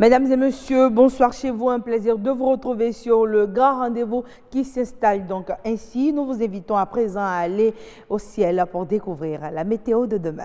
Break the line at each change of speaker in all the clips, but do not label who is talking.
Mesdames et messieurs, bonsoir chez vous. Un plaisir de vous retrouver sur le grand rendez-vous qui s'installe donc ainsi. Nous vous invitons à présent à aller au ciel pour découvrir la météo de demain.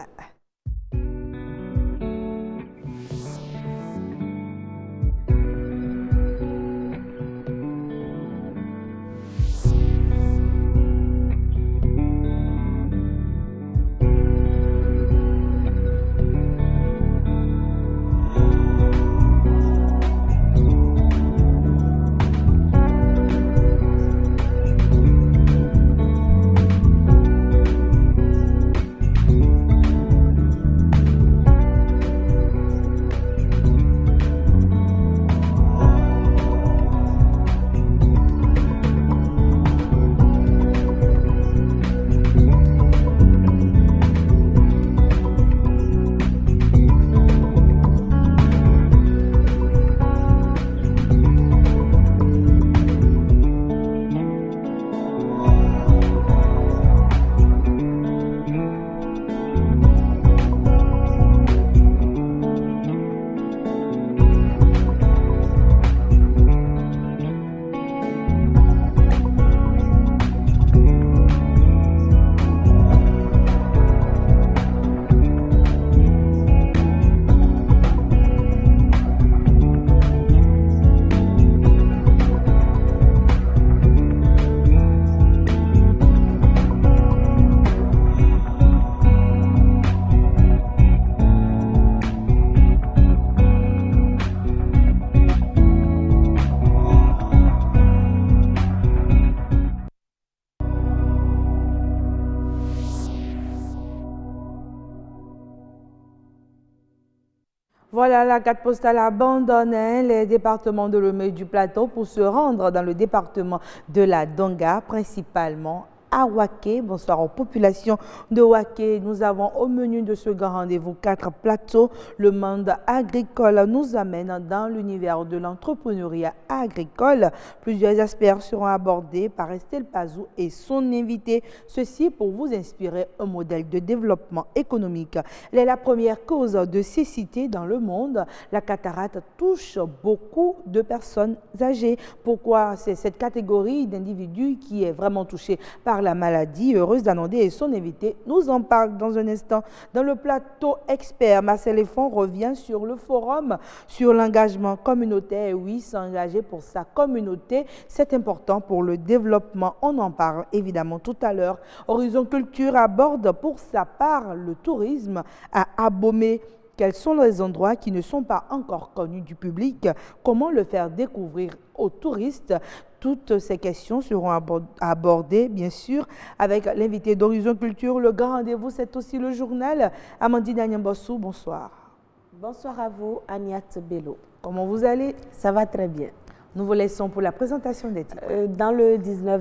Voilà, la carte postale abandonne les départements de Lomé du Plateau pour se rendre dans le département de la Donga, principalement à Waké. Bonsoir aux populations de Waké. Nous avons au menu de ce grand rendez-vous 4 plateaux. Le monde agricole nous amène dans l'univers de l'entrepreneuriat agricole. Plusieurs aspects seront abordés par Estelle Pazou et son invité. Ceci pour vous inspirer un modèle de développement économique. Elle est la première cause de cécité dans le monde. La cataracte touche beaucoup de personnes âgées. Pourquoi? C'est cette catégorie d'individus qui est vraiment touchée par la maladie. Heureuse d'Anandé et son invité nous en parlent dans un instant. Dans le plateau expert, Marcel Effon revient sur le forum sur l'engagement communautaire. Oui, s'engager pour sa communauté, c'est important pour le développement. On en parle évidemment tout à l'heure. Horizon Culture aborde pour sa part le tourisme à Abomey. Quels sont les endroits qui ne sont pas encore connus du public? Comment le faire découvrir aux touristes? Toutes ces questions seront abordées, bien sûr, avec l'invité d'Horizon Culture. Le grand rendez-vous, c'est aussi le journal. Amandine Agnambossou, bonsoir.
Bonsoir à vous, Agnat Bello.
Comment vous allez?
Ça va très bien.
Nous vous laissons pour la présentation des titres.
Dans le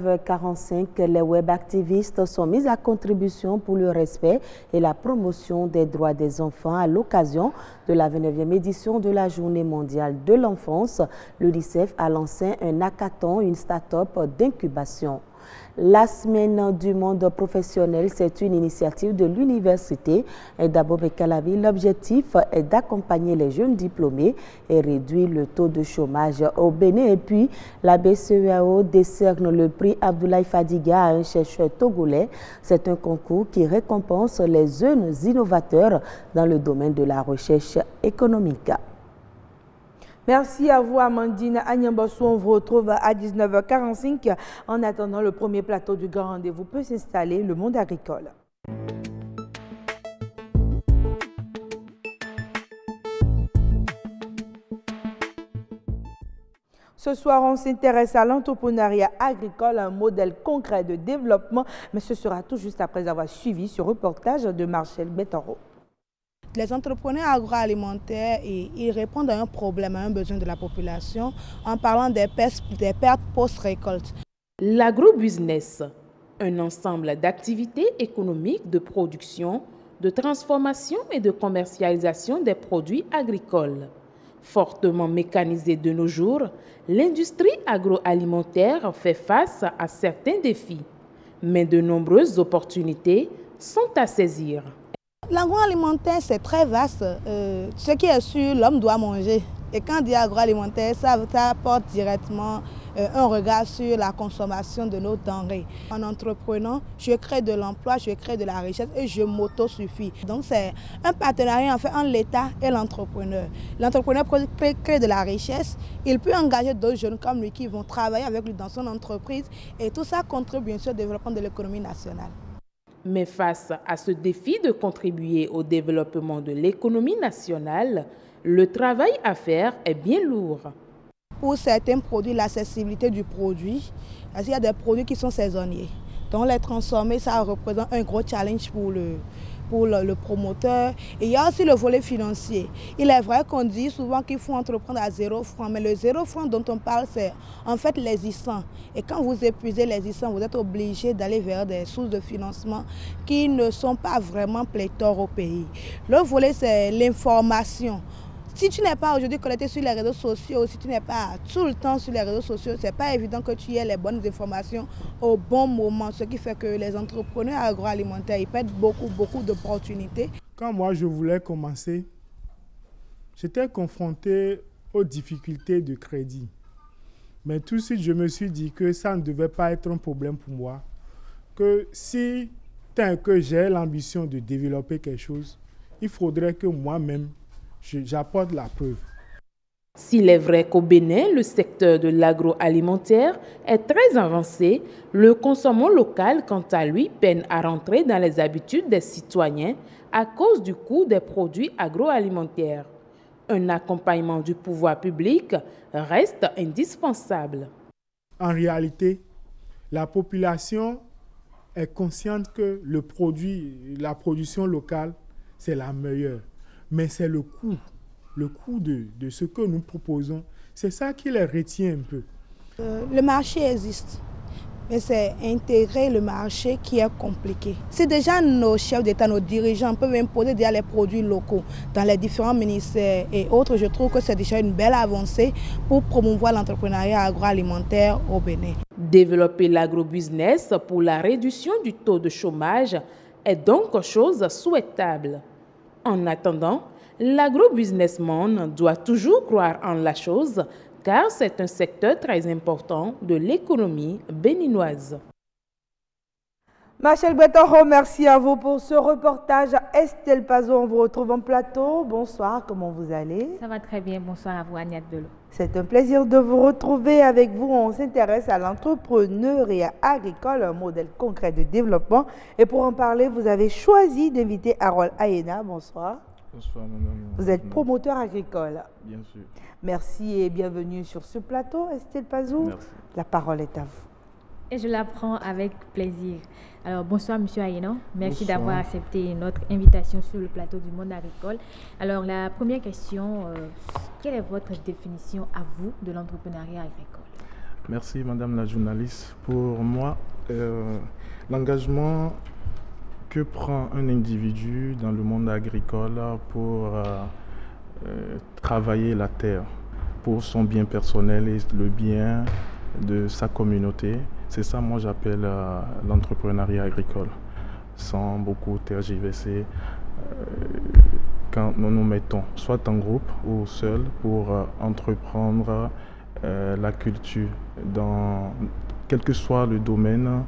1945, les web activistes sont mis à contribution pour le respect et la promotion des droits des enfants à l'occasion de la 29e édition de la Journée mondiale de l'enfance. L'UNICEF a lancé un hackathon, une start-up d'incubation. La semaine du monde professionnel, c'est une initiative de l'université d'Abomey-Calavi. L'objectif est d'accompagner les jeunes diplômés et réduire le taux de chômage au Bénin. Et puis, la BCEAO décerne le prix Abdoulaye Fadiga à un chercheur togolais. C'est un concours qui récompense les jeunes innovateurs dans le domaine de la recherche économique.
Merci à vous, Amandine Agnambossou. On vous retrouve à 19h45. En attendant, le premier plateau du grand rendez-vous peut s'installer, le monde agricole. Ce soir, on s'intéresse à l'entrepreneuriat agricole, un modèle concret de développement, mais ce sera tout juste après avoir suivi ce reportage de Marcel Betoro.
Les entrepreneurs agroalimentaires, ils répondent à un problème, à un besoin de la population en parlant des pertes post-récolte.
L'agrobusiness, un ensemble d'activités économiques de production, de transformation et de commercialisation des produits agricoles. Fortement mécanisée de nos jours, l'industrie agroalimentaire fait face à certains défis, mais de nombreuses opportunités sont à saisir.
L'agroalimentaire, c'est très vaste. Ce qui est sûr, l'homme doit manger. Et quand on dit agroalimentaire, ça apporte directement un regard sur la consommation de nos denrées. En entreprenant, je crée de l'emploi, je crée de la richesse et je m'autosuffis. Donc c'est un partenariat en fait entre l'État et l'entrepreneur. L'entrepreneur crée de la richesse, il peut engager d'autres jeunes comme lui qui vont travailler avec lui dans son entreprise et tout ça contribue bien sûr au développement de l'économie nationale.
Mais face à ce défi de contribuer au développement de l'économie nationale, le travail à faire est bien lourd.
Pour certains produits, l'accessibilité du produit, parce qu'il y a des produits qui sont saisonniers. Donc les transformer, ça représente un gros challenge pour le promoteur. Et il y a aussi le volet financier. Il est vrai qu'on dit souvent qu'il faut entreprendre à 0 francs, mais le 0 francs dont on parle, c'est en fait l'existant. Et quand vous épuisez l'existant, vous êtes obligé d'aller vers des sources de financement qui ne sont pas vraiment pléthores au pays. Le volet, c'est l'information. Si tu n'es pas aujourd'hui connecté sur les réseaux sociaux, si tu n'es pas tout le temps sur les réseaux sociaux, ce n'est pas évident que tu aies les bonnes informations au bon moment, ce qui fait que les entrepreneurs agroalimentaires ils perdent beaucoup d'opportunités.
Quand moi je voulais commencer, j'étais confronté aux difficultés de crédit. Mais tout de suite, je me suis dit que ça ne devait pas être un problème pour moi, que si tant que j'ai l'ambition de développer quelque chose, il faudrait que moi-même, j'apporte la preuve.
S'il est vrai qu'au Bénin, le secteur de l'agroalimentaire est très avancé, le consommant local, quant à lui, peine à rentrer dans les habitudes des citoyens à cause du coût des produits agroalimentaires. Un accompagnement du pouvoir public reste indispensable.
En réalité, la population est consciente que la production locale, c'est la meilleure. Mais c'est le coût de ce que nous proposons. C'est ça qui les retient un peu.
Le marché existe, mais c'est intégrer le marché qui est compliqué. Si déjà nos chefs d'État, nos dirigeants peuvent imposer déjà les produits locaux dans les différents ministères et autres, je trouve que c'est déjà une belle avancée pour promouvoir l'entrepreneuriat agroalimentaire au Bénin.
Développer l'agrobusiness pour la réduction du taux de chômage est donc chose souhaitable. En attendant, l'agrobusinessman doit toujours croire en la chose car c'est un secteur très important de l'économie béninoise.
Machel Breton, merci à vous pour ce reportage. Estelle Pazo, on vous retrouve en plateau. Bonsoir, comment vous allez?
Ça va très bien, bonsoir à vous Agnès Bello.
C'est un plaisir de vous retrouver avec vous. On s'intéresse à l'entrepreneuriat agricole, un modèle concret de développement. Et pour en parler, vous avez choisi d'inviter Harold Ayena. Bonsoir.
Bonsoir, madame.
Vous êtes promoteur agricole.
Bien sûr.
Merci et bienvenue sur ce plateau, Estelle Pazou.
Merci.
La parole est à vous.
Et je la prends avec plaisir. Alors, bonsoir, monsieur Ayena. Merci d'avoir accepté notre invitation sur le plateau du monde agricole. Alors, la première question, quelle est votre définition à vous de l'entrepreneuriat agricole?
Merci, madame la journaliste. Pour moi, l'engagement que prend un individu dans le monde agricole pour travailler la terre, pour son bien personnel et le bien de sa communauté, c'est ça, moi, j'appelle l'entrepreneuriat agricole. Sans beaucoup tergiverser, quand nous nous mettons soit en groupe ou seul pour entreprendre la culture dans quel que soit le domaine.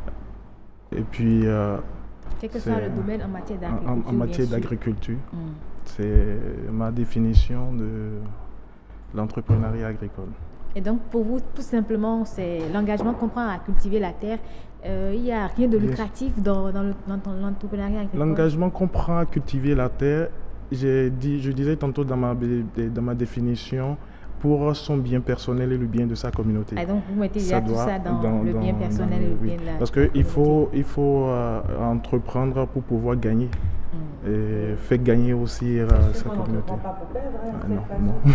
Et puis,
quel que soit le domaine en matière d'agriculture.
En matière d'agriculture, c'est ma définition de l'entrepreneuriat agricole.
Et donc, pour vous, tout simplement, c'est l'engagement qu'on prend à cultiver la terre. Il n'y a rien de lucratif dans l'entrepreneuriat agricole.
L'engagement qu'on prend à cultiver la terre, je disais tantôt dans ma définition, pour son bien personnel et le bien de sa communauté.
Et donc, vous mettez déjà tout ça dans le bien personnel et le bien de la
Parce qu'il faut entreprendre pour pouvoir gagner. Et faire gagner aussi sa communauté.
Non.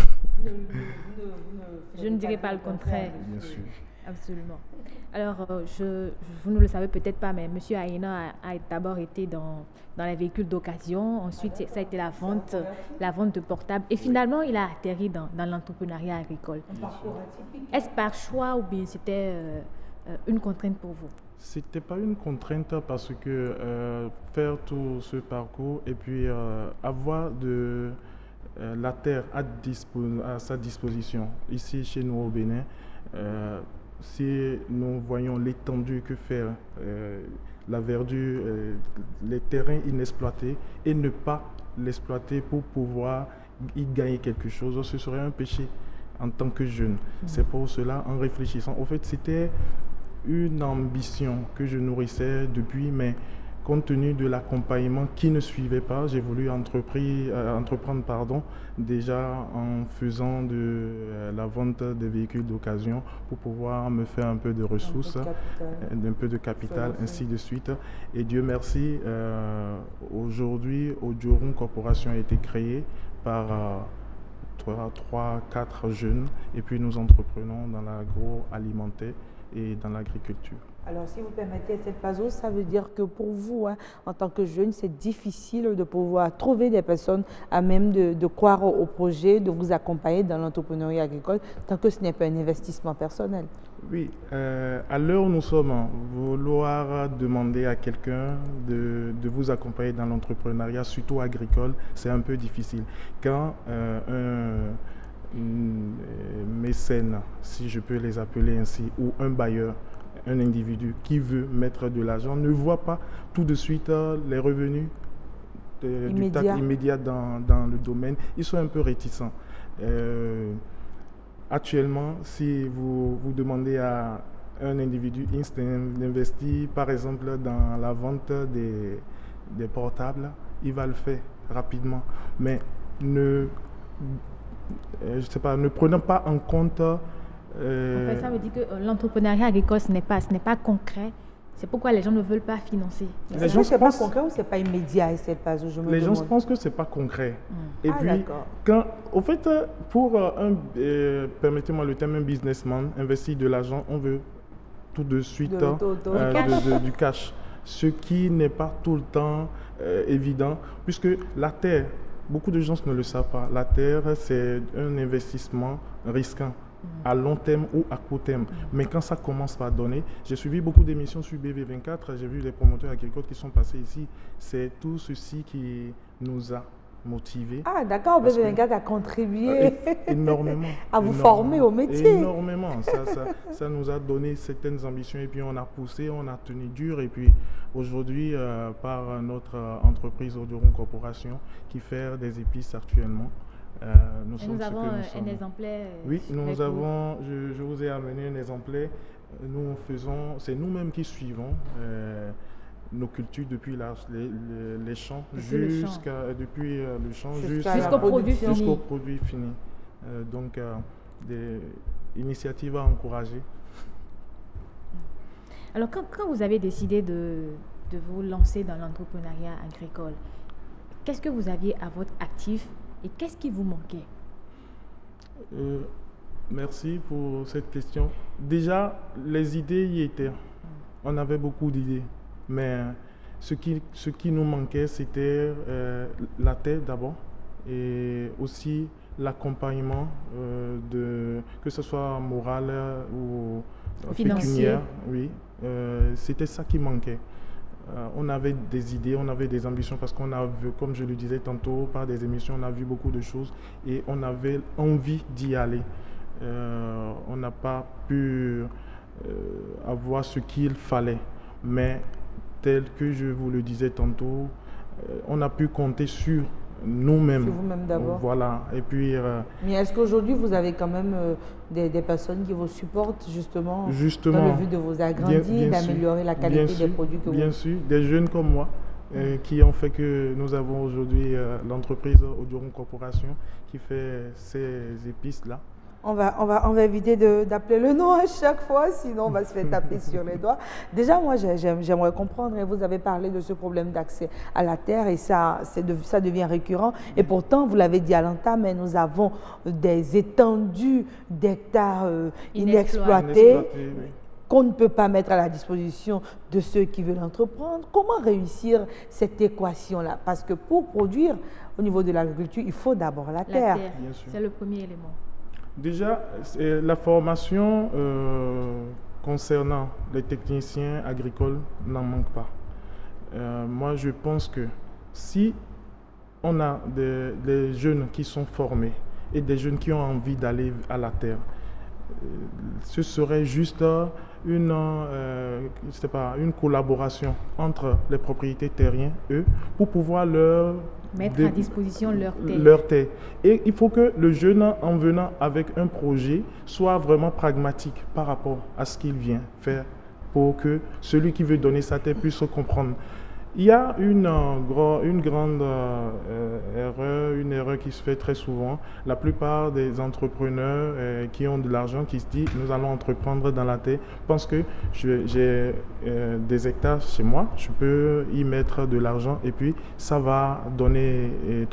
Je ne dirais pas le contraire.
Bien sûr.
Absolument. Alors, vous ne le savez peut-être pas, mais M. Ayena a d'abord été dans les véhicules d'occasion. Ensuite, ça a été la vente de portables. Et finalement, il a atterri dans l'entrepreneuriat agricole. Est-ce par choix ou bien c'était une contrainte pour vous?
C'était pas une contrainte parce que faire tout ce parcours et puis avoir la terre à sa disposition, ici chez nous au Bénin, si nous voyons l'étendue que fait la verdure, les terrains inexploités, et ne pas l'exploiter pour pouvoir y gagner quelque chose, ce serait un péché en tant que jeune. C'est pour cela, en réfléchissant, au fait, c'était une ambition que je nourrissais depuis, mais compte tenu de l'accompagnement qui ne suivait pas, j'ai voulu entreprendre déjà en faisant de la vente des véhicules d'occasion pour pouvoir me faire un peu de ressources, un peu de capital, ainsi de suite. Et Dieu merci, aujourd'hui, Odioron Corporation a été créée par 3-4 jeunes, et puis nous entreprenons dans l'agroalimentaire et dans l'agriculture.
Alors, si vous permettez, cette Pazo, ça veut dire que pour vous, en tant que jeune, c'est difficile de pouvoir trouver des personnes à même de croire au projet, de vous accompagner dans l'entrepreneuriat agricole, tant que ce n'est pas un investissement personnel.
Oui, à l'heure où nous sommes, vouloir demander à quelqu'un de vous accompagner dans l'entrepreneuriat, surtout agricole, c'est un peu difficile. Quand un mécène, si je peux les appeler ainsi, ou un bailleur, un individu qui veut mettre de l'argent, ne voit pas tout de suite les revenus du taxe immédiat dans le domaine, ils sont un peu réticents. Actuellement, si vous demandez à un individu X d'investir, par exemple, dans la vente des portables, il va le faire rapidement. Mais ne prenons pas en compte...
En fait, ça veut dire que l'entrepreneuriat agricole, ce n'est pas concret. C'est pourquoi les gens ne veulent pas financer.
Les gens c'est pas concret ou c'est pas immédiat?
Les gens pensent que c'est pas concret. Et puis, au fait, pour permettez-moi le terme, un businessman investit de l'argent, on veut tout de suite du cash. Ce qui n'est pas tout le temps évident, puisque la terre, beaucoup de gens ne le savent pas, la terre, c'est un investissement risquant à long terme ou à court terme. Mais quand ça commence par donner, j'ai suivi beaucoup d'émissions sur BV24, j'ai vu les promoteurs agricoles qui sont passés ici. C'est tout ceci qui nous a motivés.
Ah d'accord, BV24 a contribué
énormément
à vous former au métier.
Énormément, ça nous a donné certaines ambitions et puis on a poussé, on a tenu dur et puis aujourd'hui par notre entreprise Odioron Corporation qui fait des épices actuellement.
Nous avons un exemplaire.
Oui, nous avons, je vous ai amené un exemplaire. Nous faisons, c'est nous-mêmes qui suivons nos cultures depuis les champs jusqu'au produit fini. Donc, des initiatives à encourager.
Alors, quand vous avez décidé de vous lancer dans l'entrepreneuriat agricole, qu'est-ce que vous aviez à votre actif? Et qu'est-ce qui vous manquait?
Merci pour cette question. Déjà, les idées y étaient. On avait beaucoup d'idées. Mais ce qui nous manquait, c'était la terre d'abord et aussi l'accompagnement, que ce soit moral ou pécuniaire. Oui, c'était ça qui manquait. On avait des idées, on avait des ambitions parce qu'on a vu, comme je le disais tantôt, par des émissions, on a vu beaucoup de choses et on avait envie d'y aller. On n'a pas pu avoir ce qu'il fallait, mais tel que je vous le disais tantôt, on a pu compter sur nous-mêmes.
Sur vous-même d'abord.
Voilà. Et puis,
mais est-ce qu'aujourd'hui, vous avez quand même des personnes qui vous supportent justement dans le but de vous agrandir, d'améliorer la qualité des produits que vous...
Bien sûr, des jeunes comme moi qui ont fait que nous avons aujourd'hui l'entreprise Odioron Corporation qui fait ces épices-là.
On va éviter d'appeler le nom à chaque fois, sinon on va se faire taper sur les doigts. Déjà, moi, j'aimerais comprendre, vous avez parlé de ce problème d'accès à la terre et ça devient récurrent. Et pourtant, vous l'avez dit à l'entame, mais nous avons des étendues d'hectares inexploités qu'on ne peut pas mettre à la disposition de ceux qui veulent entreprendre. Comment réussir cette équation-là? Parce que pour produire au niveau de l'agriculture, il faut d'abord la terre.
C'est le premier élément.
Déjà, la formation concernant les techniciens agricoles n'en manque pas. Moi, je pense que si on a des jeunes qui sont formés et des jeunes qui ont envie d'aller à la terre. Ce serait juste une collaboration entre les propriétaires terriens, eux, pour pouvoir
mettre à disposition
leur terre. Et il faut que le jeune, en venant avec un projet, soit vraiment pragmatique par rapport à ce qu'il vient faire pour que celui qui veut donner sa terre puisse comprendre. Il y a une grande erreur qui se fait très souvent. La plupart des entrepreneurs qui ont de l'argent, qui se disent nous allons entreprendre dans la terre, pensent que j'ai des hectares chez moi, je peux y mettre de l'argent et puis ça va donner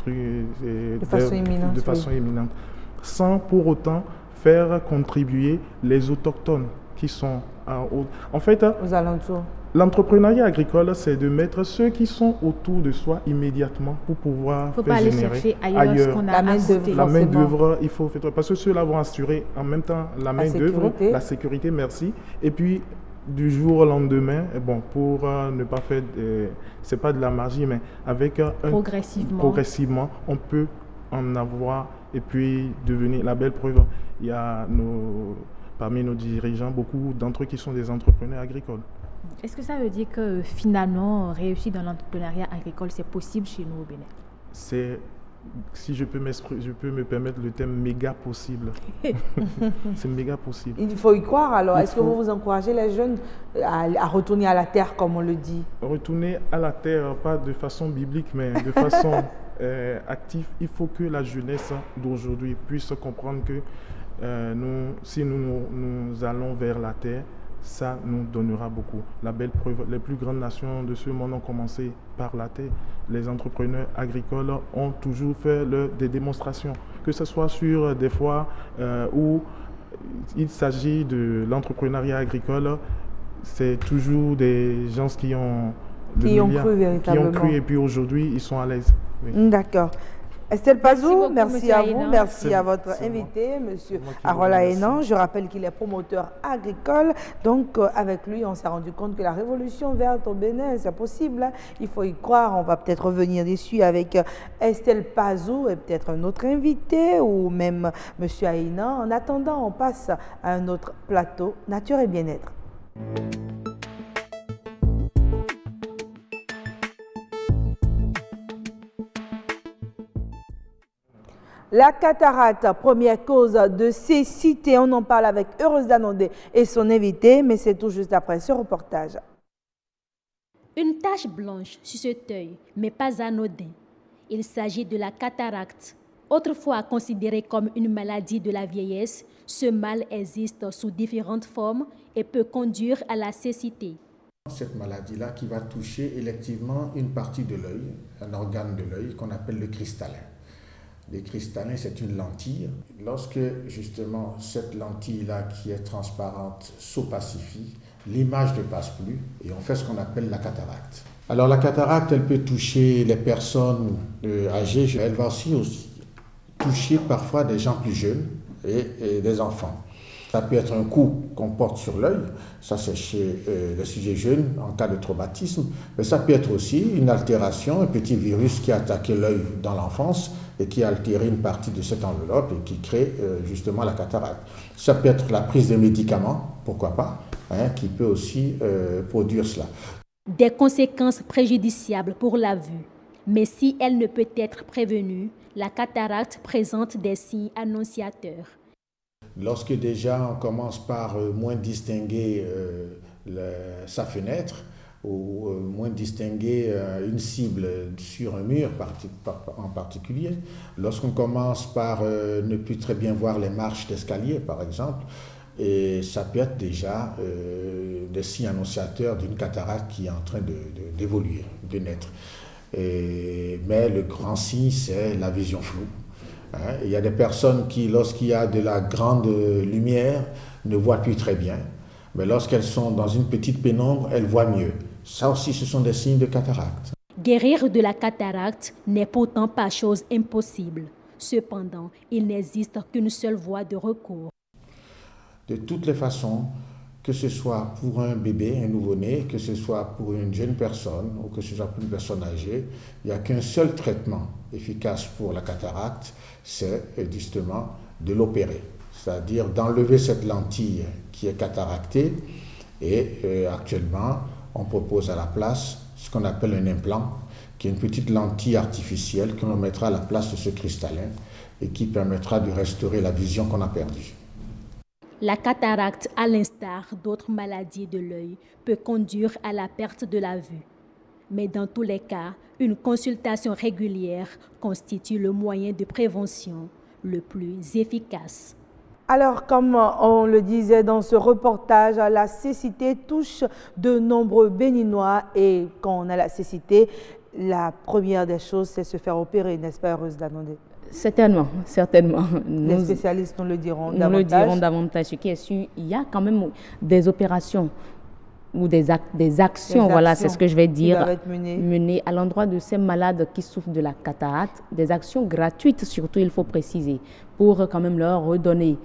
de façon imminente,
sans pour autant faire contribuer les autochtones qui sont en fait
aux alentours.
L'entrepreneuriat agricole, c'est de mettre ceux qui sont autour de soi immédiatement pour pouvoir faire générer
ailleurs ce qu'on a
la main d'œuvre. Il faut faire, parce que ceux-là vont assurer en même temps la main d'œuvre, la sécurité, merci. Et puis du jour au lendemain, bon, pour ne pas faire, c'est pas de la magie, mais avec progressivement, on peut en avoir et puis devenir la belle preuve. Il y a parmi nos dirigeants, beaucoup d'entre eux qui sont des entrepreneurs agricoles.
Est-ce que ça veut dire que finalement, réussir dans l'entrepreneuriat agricole, c'est possible chez nous au Bénin?
C'est, si je peux me permettre le terme, méga possible. C'est méga possible.
Il faut y croire alors. Est-ce que vous encouragez les jeunes à retourner à la terre, comme on le dit? Retourner
à la terre, pas de façon biblique, mais de façon active. Il faut que la jeunesse d'aujourd'hui puisse comprendre que si nous allons vers la terre, ça nous donnera beaucoup. La belle preuve, les plus grandes nations de ce monde ont commencé par la terre. Les entrepreneurs agricoles ont toujours fait des démonstrations, que ce soit sur des fois où il s'agit de l'entrepreneuriat agricole, c'est toujours des gens qui ont
cru véritablement.
Qui ont cru et puis aujourd'hui ils sont à l'aise.
Oui. D'accord. Estelle Pazou, merci à vous, merci à votre invité, M. Harold Ahenan. Je rappelle qu'il est promoteur agricole. Donc, avec lui, on s'est rendu compte que la révolution verte au Bénin, c'est possible. Il faut y croire. On va peut-être revenir dessus avec Estelle Pazou et peut-être un autre invité ou même M. Ahenan. En attendant, on passe à un autre plateau, Nature et Bien-être. La cataracte, première cause de cécité, on en parle avec Heureuse Danondé et son invité, mais c'est tout juste après ce reportage.
Une tache blanche sur cet œil, mais pas anodin. Il s'agit de la cataracte. Autrefois considérée comme une maladie de la vieillesse, ce mal existe sous différentes formes et peut conduire à la cécité.
Cette maladie-là qui va toucher électivement une partie de l'œil, un organe de l'œil qu'on appelle le cristallin. Le cristallin, c'est une lentille. Lorsque justement cette lentille-là qui est transparente s'opacifie, l'image ne passe plus et on fait ce qu'on appelle la cataracte. Alors la cataracte, elle peut toucher les personnes âgées, elle va aussi toucher parfois des gens plus jeunes et des enfants. Ça peut être un coup qu'on porte sur l'œil, ça c'est chez les sujets jeunes en cas de traumatisme, mais ça peut être aussi une altération, un petit virus qui a attaqué l'œil dans l'enfance et qui a altéré une partie de cette enveloppe et qui crée justement la cataracte. Ça peut être la prise de médicaments, pourquoi pas, qui peut aussi produire cela.
Des conséquences préjudiciables pour la vue, mais si elle ne peut être prévenue, la cataracte présente des signes annonciateurs.
Lorsque déjà on commence par moins distinguer sa fenêtre ou moins distinguer une cible sur un mur en particulier, lorsqu'on commence par ne plus très bien voir les marches d'escalier par exemple, et ça peut être déjà des signes annonciateurs d'une cataracte qui est en train d'évoluer, de naître. Mais le grand signe, c'est la vision floue. Il y a des personnes qui, lorsqu'il y a de la grande lumière, ne voient plus très bien. Mais lorsqu'elles sont dans une petite pénombre, elles voient mieux. Ça aussi, ce sont des signes de cataracte.
Guérir de la cataracte n'est pourtant pas chose impossible. Cependant, il n'existe qu'une seule voie de recours.
De toutes les façons, que ce soit pour un bébé, un nouveau-né, que ce soit pour une jeune personne ou que ce soit pour une personne âgée, il n'y a qu'un seul traitement efficace pour la cataracte, c'est justement de l'opérer, c'est-à-dire d'enlever cette lentille qui est cataractée et actuellement on propose à la place ce qu'on appelle un implant, qui est une petite lentille artificielle que l'on mettra à la place de ce cristallin et qui permettra de restaurer la vision qu'on a perdue.
La cataracte, à l'instar d'autres maladies de l'œil, peut conduire à la perte de la vue. Mais dans tous les cas, une consultation régulière constitue le moyen de prévention le plus efficace.
Alors, comme on le disait dans ce reportage, la cécité touche de nombreux Béninois et quand on a la cécité, la première des choses, c'est se faire opérer, n'est-ce pas, Heureuse Danondé?
Certainement, certainement.
Les spécialistes nous le diront davantage.
Nous le dirons davantage. Ce qui est sûr, il y a quand même des opérations ou des actions, voilà, c'est ce que je vais dire, menées à l'endroit de ces malades qui souffrent de la cataracte, des actions gratuites surtout, il faut préciser, pour quand même leur redonner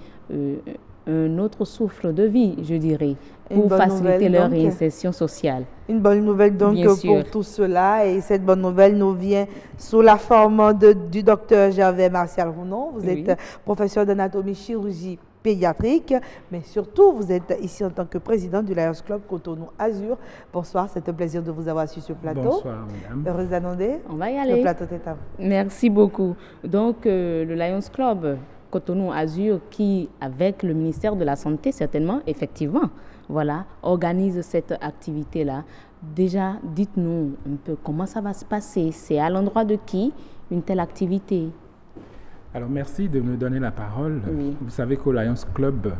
un autre souffle de vie, je dirais, pour faciliter leur réinsertion sociale.
Une bonne nouvelle donc pour tout cela, et cette bonne nouvelle nous vient sous la forme du docteur Gervais Martial Rounon. Vous êtes professeur d'anatomie chirurgie pédiatrique, mais surtout vous êtes ici en tant que président du Lions Club Cotonou Azur. Bonsoir, c'est un plaisir de vous avoir sur ce plateau.
Bonsoir, madame.
Heureuse Danondé.
On va y aller.
Le plateau est à vous.
Merci beaucoup. Donc, le Lions Club Cotonou Azur, qui, avec le ministère de la Santé, certainement, effectivement, voilà, organise cette activité-là. Déjà, dites-nous un peu comment ça va se passer. C'est à l'endroit de qui une telle activité?
Alors, merci de me donner la parole. Oui. Vous savez qu'au Lions Club,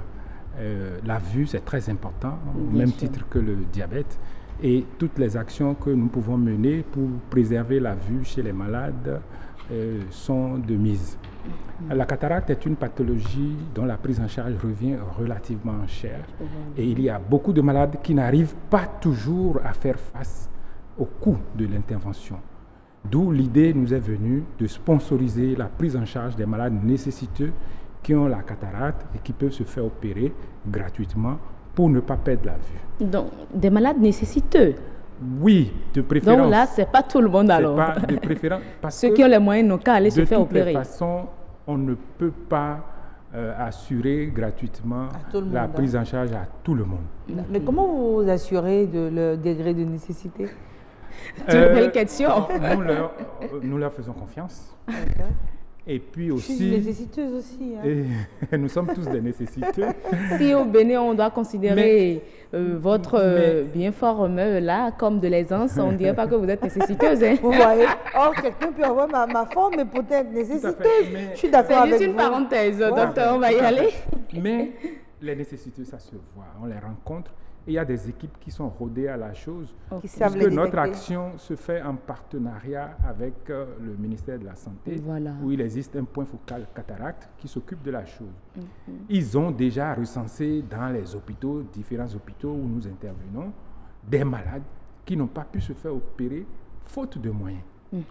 la vue, c'est très important, au même titre que le diabète. Et toutes les actions que nous pouvons mener pour préserver la vue chez les malades sont de mise. La cataracte est une pathologie dont la prise en charge revient relativement cher. Et il y a beaucoup de malades qui n'arrivent pas toujours à faire face au coût de l'intervention. D'où l'idée nous est venue de sponsoriser la prise en charge des malades nécessiteux qui ont la cataracte et qui peuvent se faire opérer gratuitement pour ne pas perdre la vue.
Donc, des malades nécessiteux?
Oui, de préférence.
Donc là, ce n'est pas tout le monde alors.
C'est pas de préférence. Parce
Ceux qui ont les moyens n'ont qu'à aller se faire opérer.
De toute façon, on ne peut pas assurer gratuitement la prise en charge à tout le monde.
Mais comment vous assurez le degré de nécessité?
C'est une belle question.
Nous leur faisons confiance. Et puis aussi...
Je suis nécessiteuse aussi. Hein.
Et nous sommes tous des nécessiteux.
Si au Bénin, on doit considérer votre bien-forme là comme de l'aisance, on ne dirait pas que vous êtes nécessiteuse. Hein.
Vous voyez? Or, quelqu'un peut avoir ma forme, mais peut-être nécessiteuse. Je suis d'accord avec vous.
C'est juste une parenthèse, docteur, on va y aller.
Mais les nécessiteux, ça se voit, on les rencontre. Et il y a des équipes qui sont rodées à la chose, puisque notre action se fait en partenariat avec le ministère de la Santé, où il existe un point focal cataracte qui s'occupe de la chose. Ils ont déjà recensé dans les hôpitaux, différents hôpitaux où nous intervenons, des malades qui n'ont pas pu se faire opérer faute de moyens.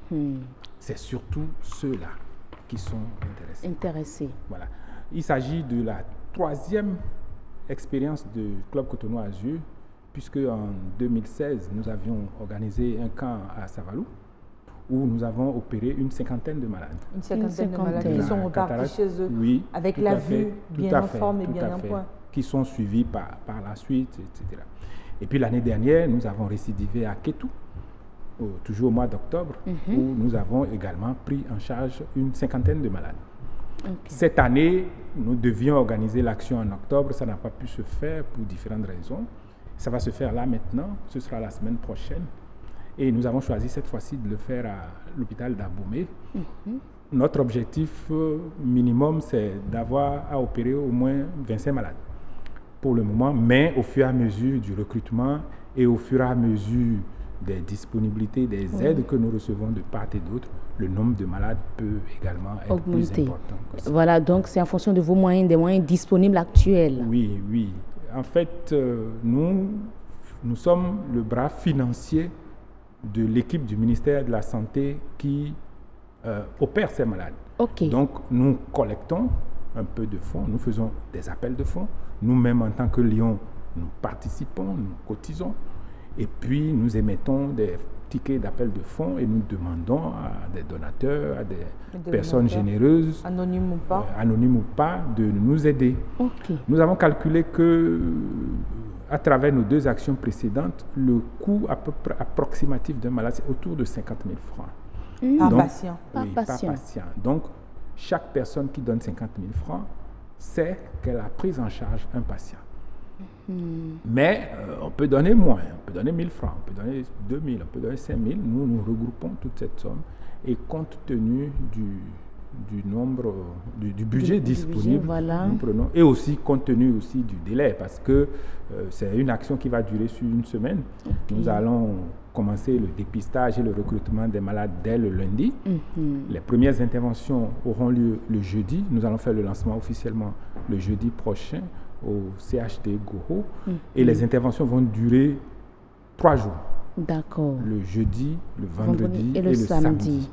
C'est surtout ceux-là qui sont intéressés. Voilà. Il s'agit de la 3e expérience de Club Cotonou Azur, puisque en 2016, nous avions organisé un camp à Savalou, où nous avons opéré une 50aine de malades.
Une cinquantaine de malades qui sont repartis chez eux, avec la vue bien en forme et bien en point.
Qui sont suivis par la suite, etc. Et puis l'année dernière, nous avons récidivé à Kétou, toujours au mois d'octobre, où nous avons également pris en charge une 50aine de malades. Cette année, nous devions organiser l'action en octobre, ça n'a pas pu se faire pour différentes raisons. Ça va se faire là maintenant, ce sera la semaine prochaine. Et nous avons choisi cette fois-ci de le faire à l'hôpital d'Abomey. Notre objectif minimum, c'est d'avoir à opérer au moins 25 malades pour le moment, mais au fur et à mesure du recrutement et au fur et à mesure des disponibilités, des aides que nous recevons de part et d'autre, le nombre de malades peut également être plus important.
Voilà, donc c'est en fonction de vos moyens, des moyens disponibles actuels.
Oui, oui. En fait, nous sommes le bras financier de l'équipe du ministère de la Santé qui opère ces malades. Donc, nous collectons un peu de fonds, nous faisons des appels de fonds. Nous-mêmes, en tant que Lyon, Nous participons, nous cotisons, et puis nous émettons des tickets d'appel de fonds et nous demandons à des donateurs, à des personnes généreuses, anonymes ou pas, de nous aider. Nous avons calculé que, à travers nos 2 actions précédentes, le coût à peu près approximatif d'un malade, c'est autour de 50 000 francs.
Par patient.
Oui, par patient. Donc, chaque personne qui donne 50 000 francs sait qu'elle a pris en charge un patient. Mais on peut donner moins, on peut donner 1 000 francs, on peut donner 2 000, on peut donner 5 000. Nous regroupons toute cette somme et compte tenu du nombre, du budget disponible, nous prenons, et aussi compte tenu aussi du délai, parce que c'est une action qui va durer sur une semaine. Nous allons commencer le dépistage et le recrutement des malades dès le lundi. Les premières interventions auront lieu le jeudi. Nous allons faire le lancement officiellement le jeudi prochain au CHD Goro. Et les interventions vont durer 3 jours.
D'accord.
Le jeudi, le vendredi et le samedi.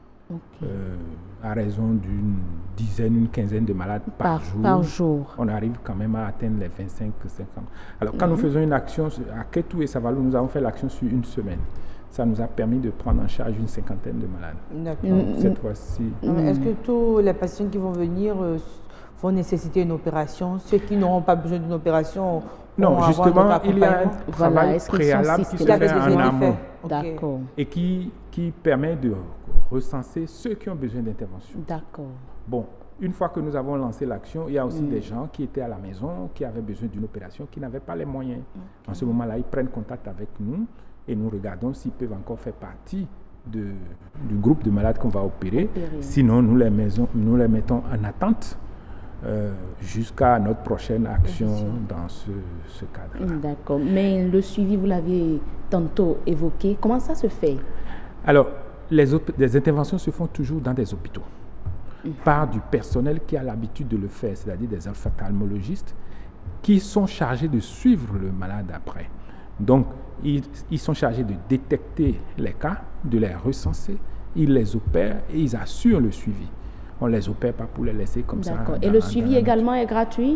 À raison d'une dizaine, une quinzaine de malades par jour. On arrive quand même à atteindre les 25-50. Alors, quand nous faisons une action à Ketu et Savalou, nous avons fait l'action sur une semaine. Ça nous a permis de prendre en charge une 50aine de malades. D'accord. Cette fois-ci.
Est-ce que tous les patients qui vont venir vont nécessiter une opération? Ceux qui n'auront pas besoin d'une opération?
Non, justement, il y a un travail préalable qui se fait en amont.
D'accord.
Et qui permet de recenser ceux qui ont besoin d'intervention.
D'accord.
Bon, une fois que nous avons lancé l'action, il y a aussi des gens qui étaient à la maison, qui avaient besoin d'une opération, qui n'avaient pas les moyens. En ce moment-là, ils prennent contact avec nous et nous regardons s'ils peuvent encore faire partie du groupe de malades qu'on va opérer. Sinon, nous les mettons en attente jusqu'à notre prochaine action dans ce cadre-là.
D'accord. Mais le suivi, vous l'avez tantôt évoqué. Comment ça se fait?
Alors, les interventions se font toujours dans des hôpitaux par du personnel qui a l'habitude de le faire, c'est-à-dire des ophtalmologistes qui sont chargés de suivre le malade après. Donc, ils sont chargés de détecter les cas, de les recenser, ils les opèrent et ils assurent le suivi. On ne les opère pas pour les laisser comme ça.
D'accord. Et le suivi également est gratuit?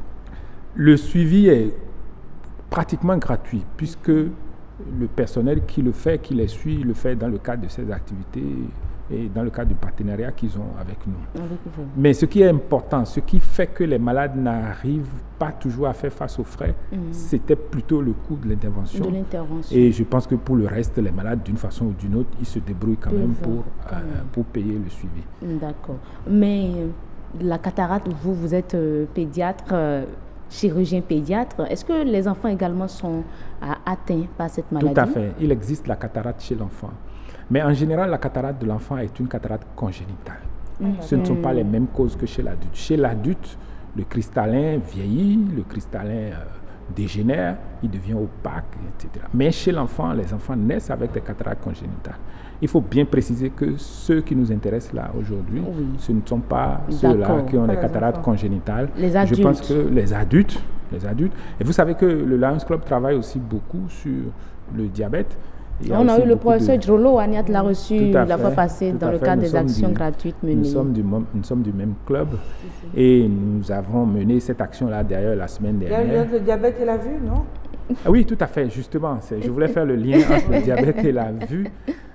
Le suivi est pratiquement gratuit, puisque le personnel qui le fait, qui les suit, le fait dans le cadre de ces activités et dans le cadre du partenariat qu'ils ont avec nous. Mais ce qui est important, ce qui fait que les malades n'arrivent pas toujours à faire face aux frais, c'était plutôt le coût de l'intervention. Et je pense que pour le reste, les malades, d'une façon ou d'une autre, ils se débrouillent quand même pour payer le suivi.
D'accord. Mais la cataracte, vous êtes pédiatre, chirurgien pédiatre. Est-ce que les enfants également sont atteints par cette maladie?
Tout à fait. Il existe la cataracte chez l'enfant. Mais en général, la cataracte de l'enfant est une cataracte congénitale. Ce ne sont pas les mêmes causes que chez l'adulte. Chez l'adulte, le cristallin vieillit, le cristallin dégénère, il devient opaque, etc. Mais chez l'enfant, les enfants naissent avec des cataractes congénitales. Il faut bien préciser que ceux qui nous intéressent là aujourd'hui, ce ne sont pas ceux-là qui ont des cataractes congénitales.
Les adultes.
Je pense que les adultes. Et vous savez que le Lions Club travaille aussi beaucoup sur le diabète.
On a eu le professeur Drolo, Agnat l'a reçu la fois passée dans le cadre des actions gratuites menées.
Nous sommes du même club et nous avons mené cette action-là d'ailleurs la semaine dernière.
Il y a le diabète et la vue, non?
Oui, tout à fait, justement. Je voulais faire le lien entre le diabète et la vue.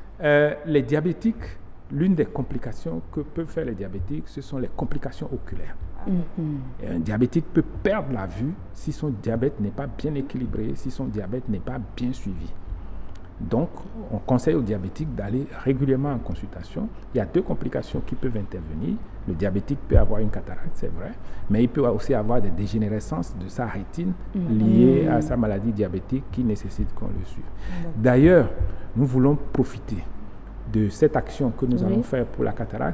Les diabétiques, l'une des complications que peuvent faire les diabétiques, ce sont les complications oculaires. Et un diabétique peut perdre la vue si son diabète n'est pas bien équilibré, si son diabète n'est pas bien suivi. Donc, on conseille aux diabétiques d'aller régulièrement en consultation. Il y a 2 complications qui peuvent intervenir. Le diabétique peut avoir une cataracte, c'est vrai, mais il peut aussi avoir des dégénérescences de sa rétine liées à sa maladie diabétique qui nécessitent qu'on le suive. D'ailleurs, nous voulons profiter de cette action que nous allons faire pour la cataracte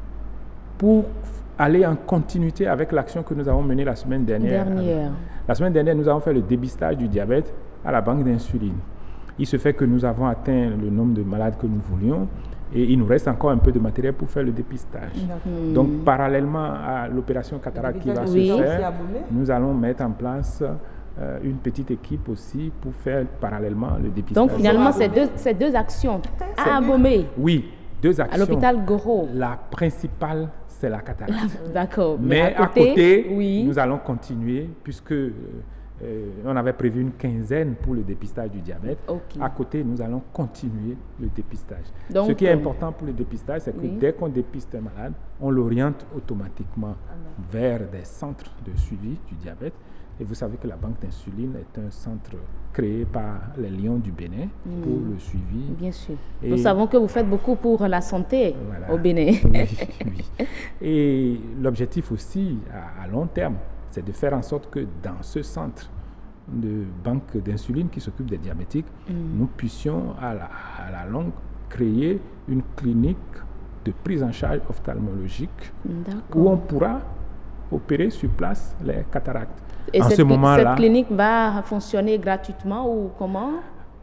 pour aller en continuité avec l'action que nous avons menée la semaine dernière. La semaine dernière, nous avons fait le dépistage du diabète à la banque d'insuline. Il se fait que nous avons atteint le nombre de malades que nous voulions et il nous reste encore un peu de matériel pour faire le dépistage. Donc, parallèlement à l'opération cataracte qui va se faire, nous allons mettre en place une petite équipe aussi pour faire parallèlement le dépistage.
Donc, finalement, c'est deux actions à Abomey.
Oui, 2 actions.
À l'hôpital Goro.
La principale, c'est la cataracte.
D'accord.
Mais à côté, nous allons continuer puisque On avait prévu une quinzaine pour le dépistage du diabète. À côté, nous allons continuer le dépistage. Donc, ce qui est important pour le dépistage, c'est que dès qu'on dépiste un malade, on l'oriente automatiquement vers des centres de suivi du diabète. Et vous savez que la banque d'insuline est un centre créé par les Lions du Bénin pour le suivi.
Bien sûr. Et nous savons que vous faites beaucoup pour la santé au Bénin.
Oui. Et l'objectif aussi, à long terme, c'est de faire en sorte que dans ce centre de banque d'insuline qui s'occupe des diabétiques, nous puissions à la longue créer une clinique de prise en charge ophtalmologique où on pourra opérer sur place les cataractes.
Et cette clinique va fonctionner gratuitement ou comment?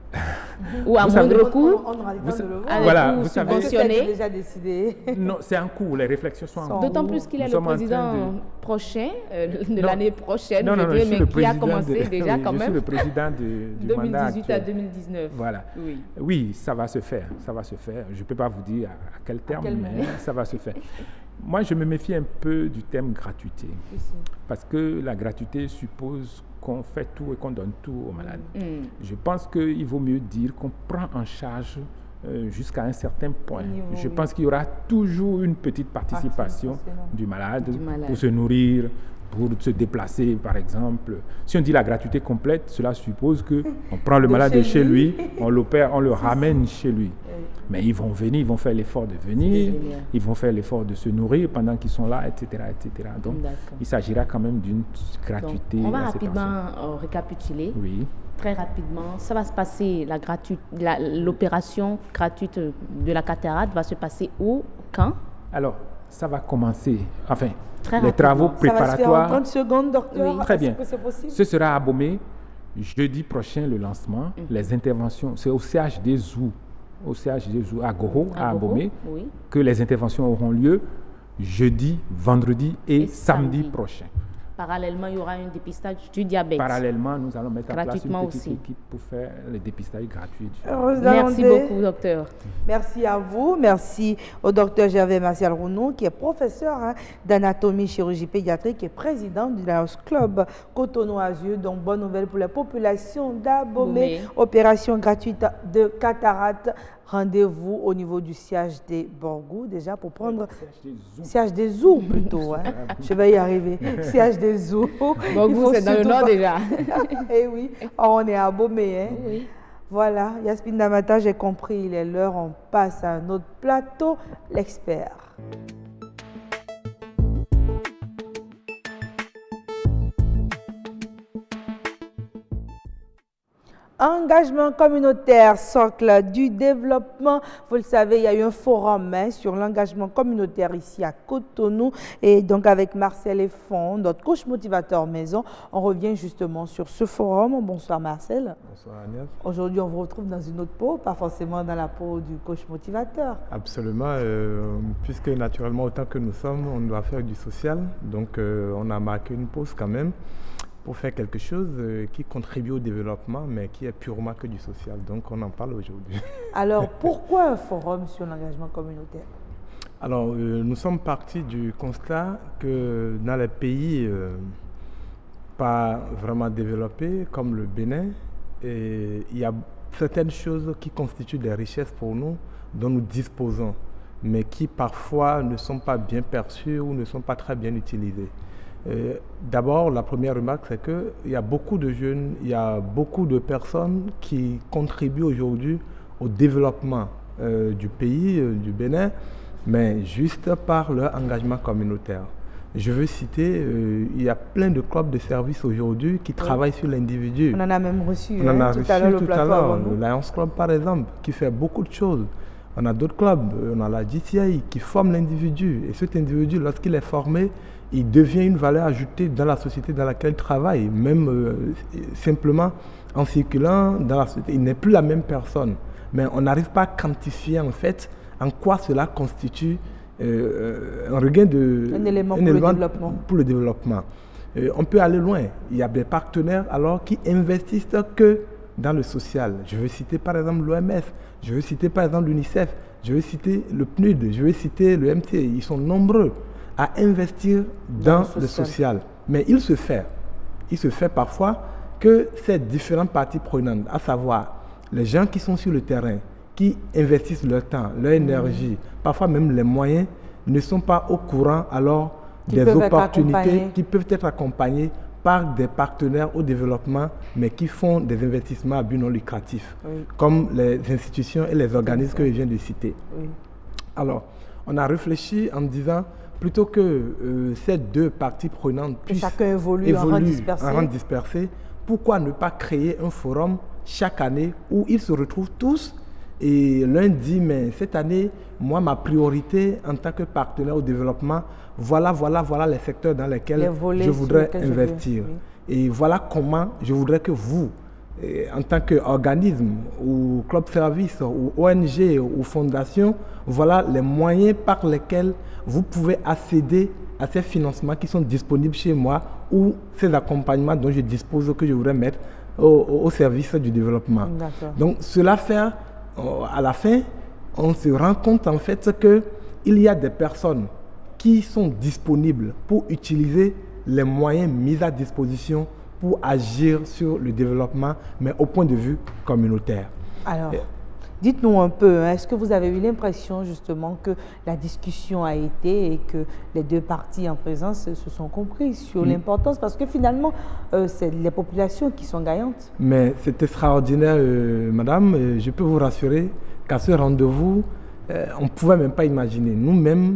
Ou à moindre coût?
Vous savez,
c'est déjà décidé.
Non, c'est en cours, les réflexions sont en cours.
D'autant plus qu'il est le président prochain, de l'année prochaine,
mais
qui a commencé déjà quand même.
Je suis le président du
2018 à 2019.
Voilà. Oui, ça va se faire, ça va se faire. Je ne peux pas vous dire à quel terme, mais ça va se faire. Moi, je me méfie un peu du terme gratuité, parce que la gratuité suppose qu'on fait tout et qu'on donne tout aux malades. Je pense qu'il vaut mieux dire qu'on prend en charge jusqu'à un certain point. Je pense qu'il y aura toujours une petite participation du malade pour se nourrir, pour se déplacer, par exemple. Si on dit la gratuité complète, cela suppose qu'on prend le malade de chez lui, on l'opère, on le ramène chez lui. Mais ils vont venir, ils vont faire l'effort de venir, ils vont faire l'effort de se nourrir pendant qu'ils sont là, etc. etc. Donc, il s'agira quand même d'une gratuité.
Donc, on va rapidement récapituler.
Oui.
Très rapidement, ça va se passer, l'opération gratuite de la cataracte va se passer où, quand?
Alors, ça va commencer, enfin, les travaux préparatoires. Ça va se faire en
30 secondes, docteur.
Oui. Très bien. Ce sera à Bomé, jeudi prochain, le lancement. Les interventions, c'est au CHD Zou. Au CHD Zou à Goro, à Bomé, que les interventions auront lieu jeudi, vendredi et samedi prochain.
Parallèlement, il y aura un dépistage du diabète.
Parallèlement, nous allons mettre en place une petite équipe pour faire le dépistage gratuit.
Merci beaucoup, docteur.
Merci à vous. Merci au docteur Gervais Martial Rounou, qui est professeur d'anatomie chirurgie pédiatrique et président du Lions Club Cotonou-Azur. Donc, bonne nouvelle pour la population d'Abomey. Opération gratuite de cataracte. Rendez-vous au niveau du CHD Borgou, déjà pour prendre... CHD Zou, plutôt. Hein. Je vais y arriver. CHD Zou.
Borgou, c'est dans le nord déjà.
Eh oui, on est à Abomey. Hein. Oui. Voilà, Yasmine Damata, j'ai compris, il est l'heure, on passe à un autre plateau, l'expert. Engagement communautaire, socle du développement. Vous le savez, il y a eu un forum sur l'engagement communautaire ici à Cotonou. Et donc avec Marcel Effond, notre coach motivateur maison, on revient justement sur ce forum. Bonsoir Marcel.
Bonsoir Agnès.
Aujourd'hui, on vous retrouve dans une autre peau, pas forcément dans la peau du coach motivateur.
Absolument, puisque naturellement, autant que nous sommes, on doit faire du social. Donc on a marqué une pause quand même, pour faire quelque chose qui contribue au développement, mais qui est purement que du social. Donc, on en parle aujourd'hui.
Alors, pourquoi un forum sur l'engagement communautaire?
Alors, nous sommes partis du constat que dans les pays pas vraiment développés, comme le Bénin, il y a certaines choses qui constituent des richesses pour nous, dont nous disposons, mais qui parfois ne sont pas bien perçues ou ne sont pas très bien utilisées. D'abord, la première remarque, c'est qu'il y a beaucoup de jeunes, il y a beaucoup de personnes qui contribuent aujourd'hui au développement du pays, du Bénin, mais juste par leur engagement communautaire. Je veux citer, il y a plein de clubs de services aujourd'hui qui travaillent sur l'individu.
On en a même reçu.
On en a reçu tout à l'heure, le Lions Club par exemple, qui fait beaucoup de choses. On a d'autres clubs, on a la GTI qui forme l'individu. Et cet individu, lorsqu'il est formé, il devient une valeur ajoutée dans la société dans laquelle il travaille. Même simplement en circulant dans la société, il n'est plus la même personne. Mais on n'arrive pas à quantifier en fait en quoi cela constitue un regain de...
Un élément
pour le développement. On peut aller loin. Il y a des partenaires alors qui investissent que dans le social. Je veux citer par exemple l'OMS, je veux citer par exemple l'UNICEF, je veux citer le PNUD, je veux citer le MT. Ils sont nombreux à investir dans le social. Mais il se fait parfois que ces différentes parties prenantes, à savoir les gens qui sont sur le terrain, qui investissent leur temps, leur énergie, parfois même les moyens, ne sont pas au courant alors des opportunités qui peuvent être accompagnées par des partenaires au développement, mais qui font des investissements à but non lucratif, comme les institutions et les organismes que je viens de citer. Alors, on a réfléchi en disant, plutôt que ces deux parties prenantes puissent évoluer en rang dispersé, pourquoi ne pas créer un forum chaque année où ils se retrouvent tous et l'un dit, mais cette année, moi, ma priorité en tant que partenaire au développement, voilà les secteurs dans lesquels je voudrais investir. Et voilà comment je voudrais que vous, en tant qu'organisme ou club service ou ONG ou fondation, voilà les moyens par lesquels vous pouvez accéder à ces financements qui sont disponibles chez moi ou ces accompagnements dont je dispose, que je voudrais mettre au service du développement. Donc cela fait, à la fin, on se rend compte en fait qu'il y a des personnes qui sont disponibles pour utiliser les moyens mis à disposition pour agir sur le développement, mais au point de vue communautaire.
Alors, dites-nous un peu, est-ce que vous avez eu l'impression justement que la discussion a été et que les deux parties en présence se sont comprises sur l'importance, parce que finalement, c'est les populations qui sont gagnantes. Mais
c'est extraordinaire, madame. Je peux vous rassurer qu'à ce rendez-vous, on ne pouvait même pas imaginer. Nous-mêmes,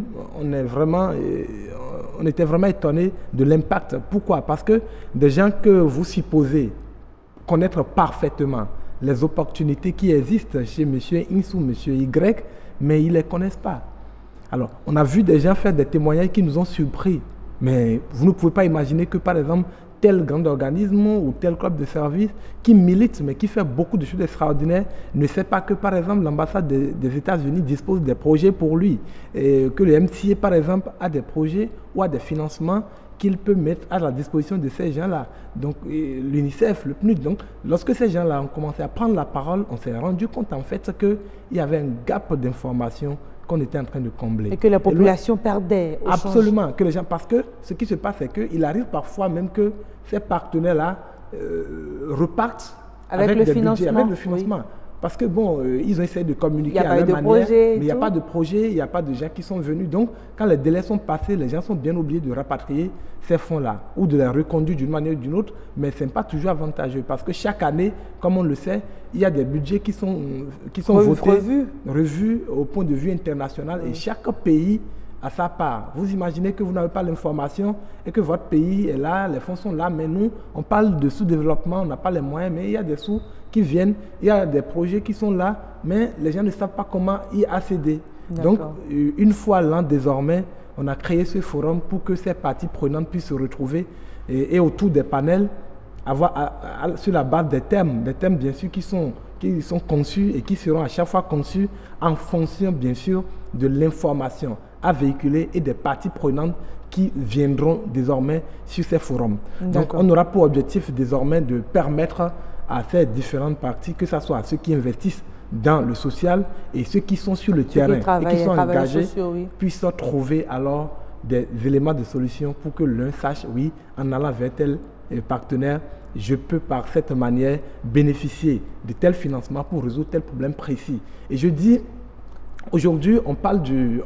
on était vraiment étonnés de l'impact. Pourquoi? Parce que des gens que vous supposez connaître parfaitement les opportunités qui existent chez M. X ou M. Y, mais ils ne les connaissent pas. Alors, on a vu des gens faire des témoignages qui nous ont surpris. Mais vous ne pouvez pas imaginer que, par exemple, tel grand organisme ou tel club de service qui milite, mais qui fait beaucoup de choses extraordinaires, ne sait pas que, par exemple, l'ambassade des États-Unis dispose des projets pour lui, et que le MCA, par exemple, a des projets ou a des financements qu'il peut mettre à la disposition de ces gens-là. Donc, l'UNICEF, le PNUD. Donc, lorsque ces gens-là ont commencé à prendre la parole, on s'est rendu compte, en fait, qu'il y avait un gap d'information qu'on était en train de combler. Et que la population perdait. Absolument. Que les gens, parce que ce qui se passe, c'est qu'il arrive parfois même que ces partenaires-là repartent avec le financement. Oui. Parce que bon, ils ont essayé de communiquer à leur manière, mais il n'y a pas de projet, il n'y a pas de gens qui sont venus. Donc, quand les délais sont passés, les gens sont bien obligés de rapatrier ces fonds-là ou de les reconduire d'une manière ou d'une autre, mais ce n'est pas toujours avantageux parce que chaque année, comme on le sait, il y a des budgets qui sont votés, revus au point de vue international et chaque pays a sa part. Vous imaginez que vous n'avez pas l'information et que votre pays est là, les fonds sont là, mais nous, on parle de sous-développement, on n'a pas les moyens, mais il y a des sous qui viennent, il y a des projets qui sont là, mais les gens ne savent pas comment y accéder. Donc, une fois l'an désormais, on a créé ce forum pour que ces parties prenantes puissent se retrouver et autour des panels, sur la base des thèmes bien sûr qui sont conçus et qui seront à chaque fois conçus en fonction bien sûr de l'information à véhiculer et des parties prenantes qui viendront désormais sur ces forums. Donc on aura pour objectif désormais de permettre à ces différentes parties, que ce soit à ceux qui investissent dans le social et ceux qui sont sur le terrain et qui sont engagés, puissent trouver alors des éléments de solution pour que l'un sache, oui, en allant vers tel partenaire, je peux par cette manière bénéficier de tel financement pour résoudre tel problème précis. Et je dis, aujourd'hui, on parle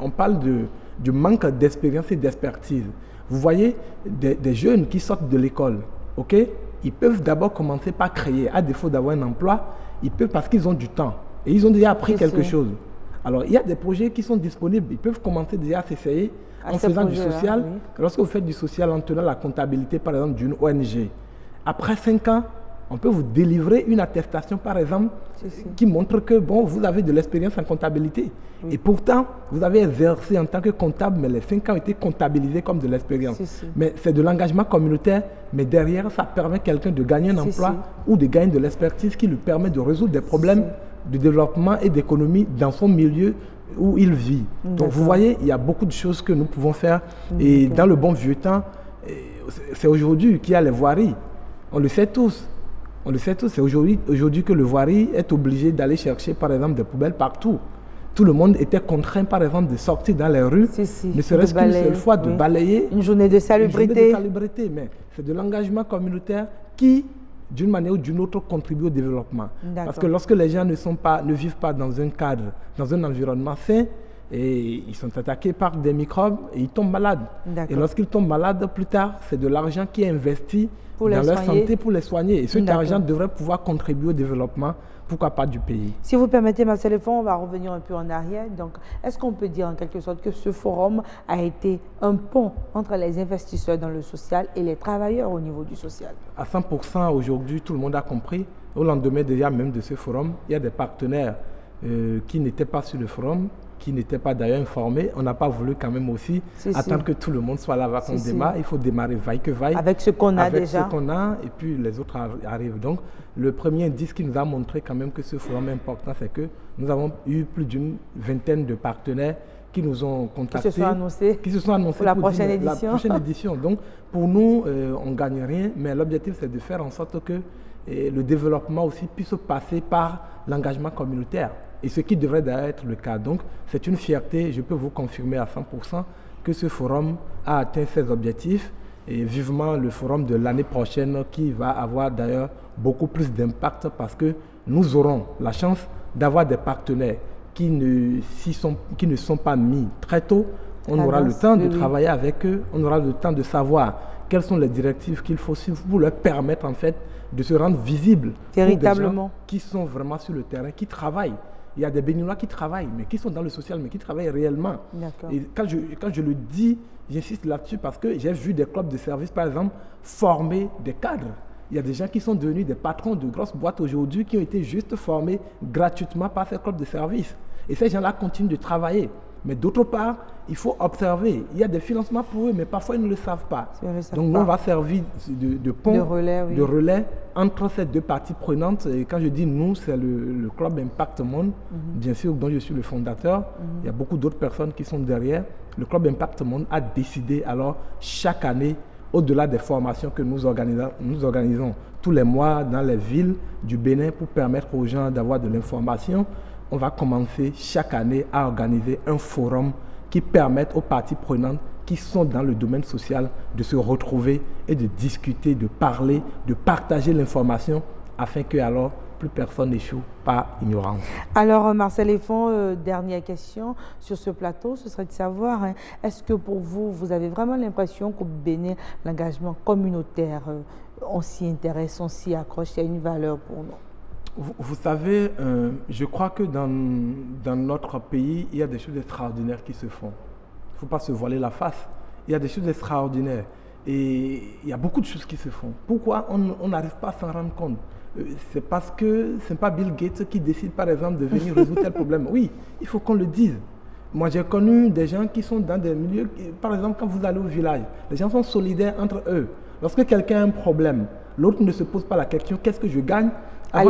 du manque d'expérience et d'expertise. Vous voyez, des jeunes qui sortent de l'école, ok, ils peuvent d'abord commencer par créer, à défaut d'avoir un emploi, ils peuvent parce qu'ils ont du temps et ils ont déjà appris quelque chose. Alors, il y a des projets qui sont disponibles, ils peuvent commencer déjà à s'essayer en faisant du social. Oui. Lorsque vous faites du social en tenant la comptabilité, par exemple, d'une ONG, après 5 ans, on peut vous délivrer une attestation, par exemple, qui montre que bon, vous avez de l'expérience en comptabilité. Oui. Et pourtant, vous avez exercé en tant que comptable, mais les 5 ans ont été comptabilisés comme de l'expérience. Mais c'est de l'engagement communautaire, mais derrière, ça permet à quelqu'un de gagner un emploi ou de gagner de l'expertise qui lui permet de résoudre des problèmes de développement et d'économie dans son milieu où il vit. Donc, vous voyez, il y a beaucoup de choses que nous pouvons faire. Et dans le bon vieux temps, c'est aujourd'hui qu'il y a les voiries. On le sait tous. On le sait tous, c'est aujourd'hui que le voirie est obligé d'aller chercher, par exemple, des poubelles partout. Tout le monde était contraint, par exemple, de sortir dans les rues, ne serait-ce qu'une seule fois, de balayer. Une journée de salubrité. Mais c'est de l'engagement communautaire qui d'une manière ou d'une autre, contribuent au développement. Parce que lorsque les gens ne vivent pas dans un cadre, dans un environnement sain, et ils sont attaqués par des microbes et ils tombent malades. Et lorsqu'ils tombent malades, plus tard, c'est de l'argent qui est investi dans leur santé pour les soigner. Et cet argent devrait pouvoir contribuer au développement, pourquoi pas du pays.
Si vous permettez, Marcel Lefond, on va revenir un peu en arrière. Donc, est-ce qu'on peut dire en quelque sorte que ce forum a été un pont entre les investisseurs dans le social et les travailleurs au niveau du social?
À 100%, aujourd'hui, tout le monde a compris. Au lendemain déjà même de ce forum, il y a des partenaires qui n'étaient pas sur le forum, qui n'étaient pas d'ailleurs informés. On n'a pas voulu quand même aussi attendre que tout le monde soit là avant qu'on démarre. Il faut démarrer vaille que vaille.
Avec ce qu'on a déjà.
Avec ce qu'on a, et puis les autres arrivent. Donc, le premier indice qui nous a montré quand même que ce forum est important, c'est que nous avons eu plus d'une vingtaine de partenaires qui nous ont contactés.
Qui se sont annoncés
pour
la prochaine édition.
La prochaine édition. Donc, pour nous, on ne gagne rien, mais l'objectif, c'est de faire en sorte que le développement aussi puisse passer par l'engagement communautaire. Et ce qui devrait d'ailleurs être le cas. Donc, c'est une fierté, je peux vous confirmer à 100% que ce forum a atteint ses objectifs et vivement le forum de l'année prochaine qui va avoir d'ailleurs beaucoup plus d'impact parce que nous aurons la chance d'avoir des partenaires qui ne sont pas mis très tôt. On aura le temps de travailler avec eux, on aura le temps de savoir quelles sont les directives qu'il faut suivre pour leur permettre en fait de se rendre visibles
véritablement,
qui sont vraiment sur le terrain, qui travaillent. Il y a des béninois qui travaillent, mais qui sont dans le social, mais qui travaillent réellement. Et quand je le dis, j'insiste là-dessus parce que j'ai vu des clubs de service, par exemple, former des cadres. Il y a des gens qui sont devenus des patrons de grosses boîtes aujourd'hui qui ont été juste formés gratuitement par ces clubs de service. Et ces gens-là continuent de travailler. Mais d'autre part, il faut observer. Il y a des financements pour eux, mais parfois ils ne le savent pas. Donc nous, on va servir de pont, de relais entre ces deux parties prenantes. Et quand je dis nous, c'est le Club Impact Monde, bien sûr, dont je suis le fondateur. Il y a beaucoup d'autres personnes qui sont derrière. Le Club Impact Monde a décidé alors chaque année, au-delà des formations que nous organisons tous les mois dans les villes du Bénin pour permettre aux gens d'avoir de l'information, on va commencer chaque année à organiser un forum qui permette aux parties prenantes qui sont dans le domaine social de se retrouver et de discuter, de parler, de partager l'information afin que alors plus personne n'échoue par ignorance.
Alors Marcel Lefond, dernière question sur ce plateau, ce serait de savoir, est-ce que pour vous, vous avez vraiment l'impression qu'au Bénin, l'engagement communautaire, on s'y intéresse, on s'y accroche, il y a une valeur pour nous?
Vous savez, je crois que dans notre pays, il y a des choses extraordinaires qui se font. Il ne faut pas se voiler la face. Il y a des choses extraordinaires. Et il y a beaucoup de choses qui se font. Pourquoi on n'arrive pas à s'en rendre compte? C'est parce que ce n'est pas Bill Gates qui décide, par exemple, de venir résoudre tel problème. Oui, il faut qu'on le dise. Moi, j'ai connu des gens qui sont dans des milieux... Par exemple, quand vous allez au village, les gens sont solidaires entre eux. Lorsque quelqu'un a un problème, l'autre ne se pose pas la question « qu'est-ce que je gagne ?» avant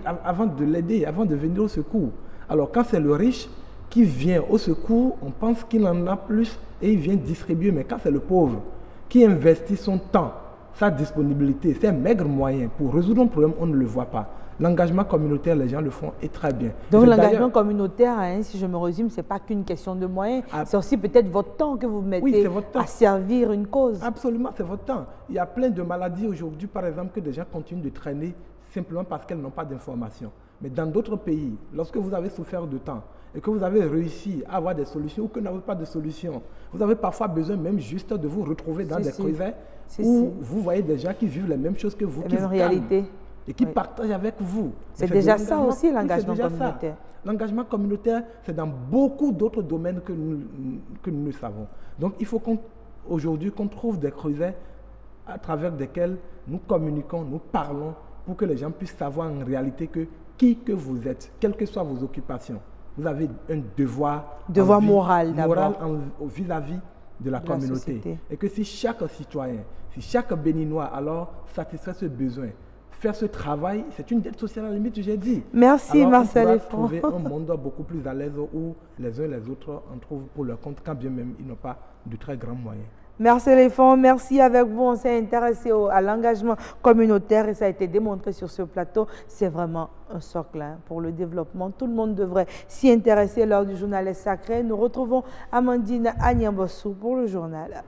de l'aider, avant de venir au secours. Alors, quand c'est le riche qui vient au secours, on pense qu'il en a plus et il vient distribuer. Mais quand c'est le pauvre qui investit son temps, sa disponibilité, ses maigres moyens pour résoudre un problème, on ne le voit pas. L'engagement communautaire, les gens le font et très bien.
Donc l'engagement communautaire, si je me résume, ce n'est pas qu'une question de moyens, c'est aussi peut-être votre temps que vous mettez à servir une cause.
Absolument, c'est votre temps. Il y a plein de maladies aujourd'hui, par exemple, que des gens continuent de traîner simplement parce qu'elles n'ont pas d'informations. Mais dans d'autres pays, lorsque vous avez souffert de temps et que vous avez réussi à avoir des solutions ou que vous n'avez pas de solutions, vous avez parfois besoin même juste de vous retrouver dans des creusets où vous voyez des gens qui vivent les mêmes choses que vous, qui vous calment et qui partagent avec vous.
C'est déjà ça aussi, l'engagement communautaire.
L'engagement communautaire, c'est dans beaucoup d'autres domaines que nous le savons. Donc, il faut aujourd'hui qu'on trouve des creusets à travers desquels nous communiquons, nous parlons, pour que les gens puissent savoir en réalité que qui que vous êtes, quelles que soient vos occupations, vous avez un devoir
moral
vis-à-vis de la communauté. Et que si chaque citoyen, si chaque Béninois alors satisfait ce besoin, faire ce travail, c'est une dette sociale à la limite, j'ai dit.
Merci
alors,
Marcel
Lefond. On pourra trouver un monde beaucoup plus à l'aise où les uns et les autres en trouvent pour leur compte, quand bien même ils n'ont pas de très grands moyens.
Marcel Lefond, merci avec vous. On s'est intéressé à l'engagement communautaire et ça a été démontré sur ce plateau. C'est vraiment un socle pour le développement. Tout le monde devrait s'y intéresser lors du journal sacré. Nous retrouvons Amandine Agnambossou pour le journal.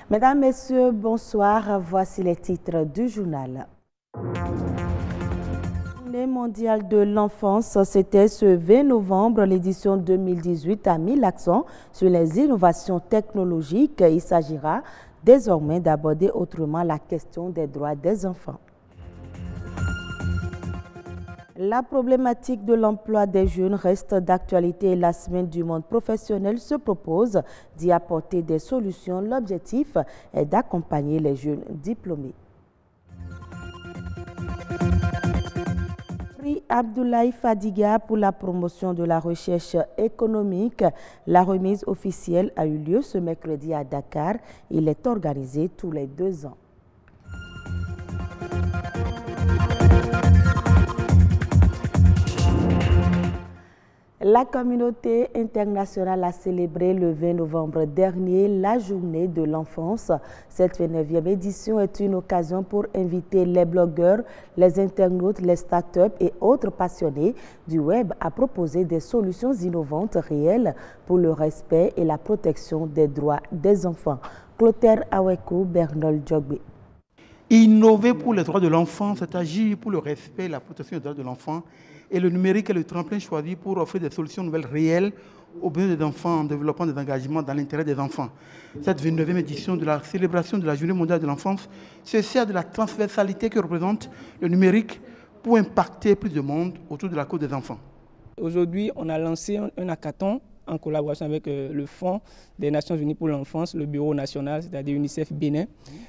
Mesdames, Messieurs, bonsoir. Voici les titres du journal. Journée mondiale de l'enfance, c'était ce 20 novembre. L'édition 2018 a mis l'accent sur les innovations technologiques. Il s'agira désormais d'aborder autrement la question des droits des enfants. La problématique de l'emploi des jeunes reste d'actualité et la Semaine du monde professionnel se propose d'y apporter des solutions. L'objectif est d'accompagner les jeunes diplômés. Prix Abdoulaye Fadiga pour la promotion de la recherche économique. La remise officielle a eu lieu ce mercredi à Dakar. Il est organisé tous les 2 ans. La communauté internationale a célébré le 20 novembre dernier la journée de l'enfance. Cette 29e édition est une occasion pour inviter les blogueurs, les internautes, les startups et autres passionnés du web à proposer des solutions innovantes réelles pour le respect et la protection des droits des enfants. Clotaire Awekou, Bernol Djogbe.
Innover pour les droits de l'enfant, c'est agir pour le respect et la protection des droits de l'enfant. Et le numérique est le tremplin choisi pour offrir des solutions nouvelles réelles aux besoins des enfants en développant des engagements dans l'intérêt des enfants. Cette 29e édition de la célébration de la Journée mondiale de l'enfance se sert de la transversalité que représente le numérique pour impacter plus de monde autour de la cause des enfants.
Aujourd'hui, on a lancé un hackathon en collaboration avec le Fonds des Nations Unies pour l'enfance, le Bureau national, c'est-à-dire UNICEF Bénin,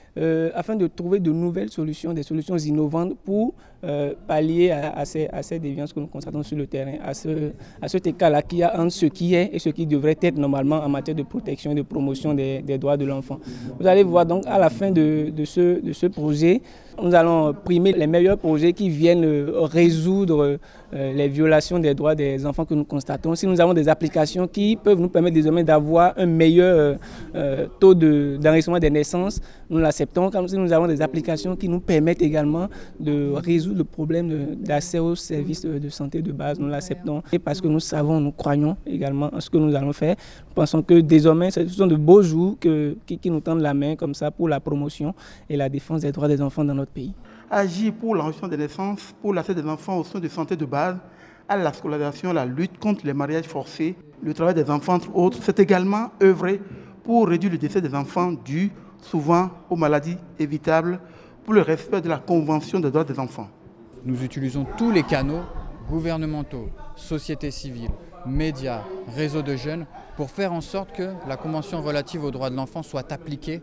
afin de trouver de nouvelles solutions, des solutions innovantes pour pallier à ces déviances que nous constatons sur le terrain, à cet écart-là qu'il y a entre ce qui est et ce qui devrait être normalement en matière de protection et de promotion des droits de l'enfant. Vous allez voir donc à la fin de ce projet, nous allons primer les meilleurs projets qui viennent résoudre les violations des droits des enfants que nous constatons. Si nous avons des applications qui peuvent nous permettre désormais d'avoir un meilleur taux d'enregistrement des naissances, nous l'acceptons. Comme si nous avons des applications qui nous permettent également de résoudre le problème d'accès aux services de santé de base, nous l'acceptons. Et parce que nous savons, nous croyons également en ce que nous allons faire. Nous pensons que désormais, ce sont de beaux jours qui nous tendent la main comme ça pour la promotion et la défense des droits des enfants dans notre pays.
Agir pour l'enregistrement des naissances, pour l'accès des enfants aux soins de santé de base, à la scolarisation, la lutte contre les mariages forcés, le travail des enfants, entre autres. C'est également œuvrer pour réduire le décès des enfants dû souvent aux maladies évitables, pour le respect de la Convention des droits des enfants.
Nous utilisons tous les canaux gouvernementaux, société civile, médias, réseaux de jeunes, pour faire en sorte que la Convention relative aux droits de l'enfant soit appliquée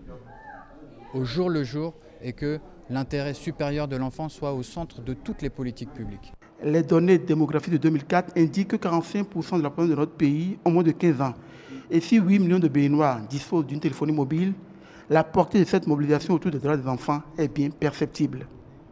au jour le jour et que l'intérêt supérieur de l'enfant soit au centre de toutes les politiques publiques.
Les données démographiques de 2004 indiquent que 45% de la population de notre pays ont moins de 15 ans. Et si 8 millions de Béninois disposent d'une téléphonie mobile, la portée de cette mobilisation autour des droits des enfants est bien perceptible.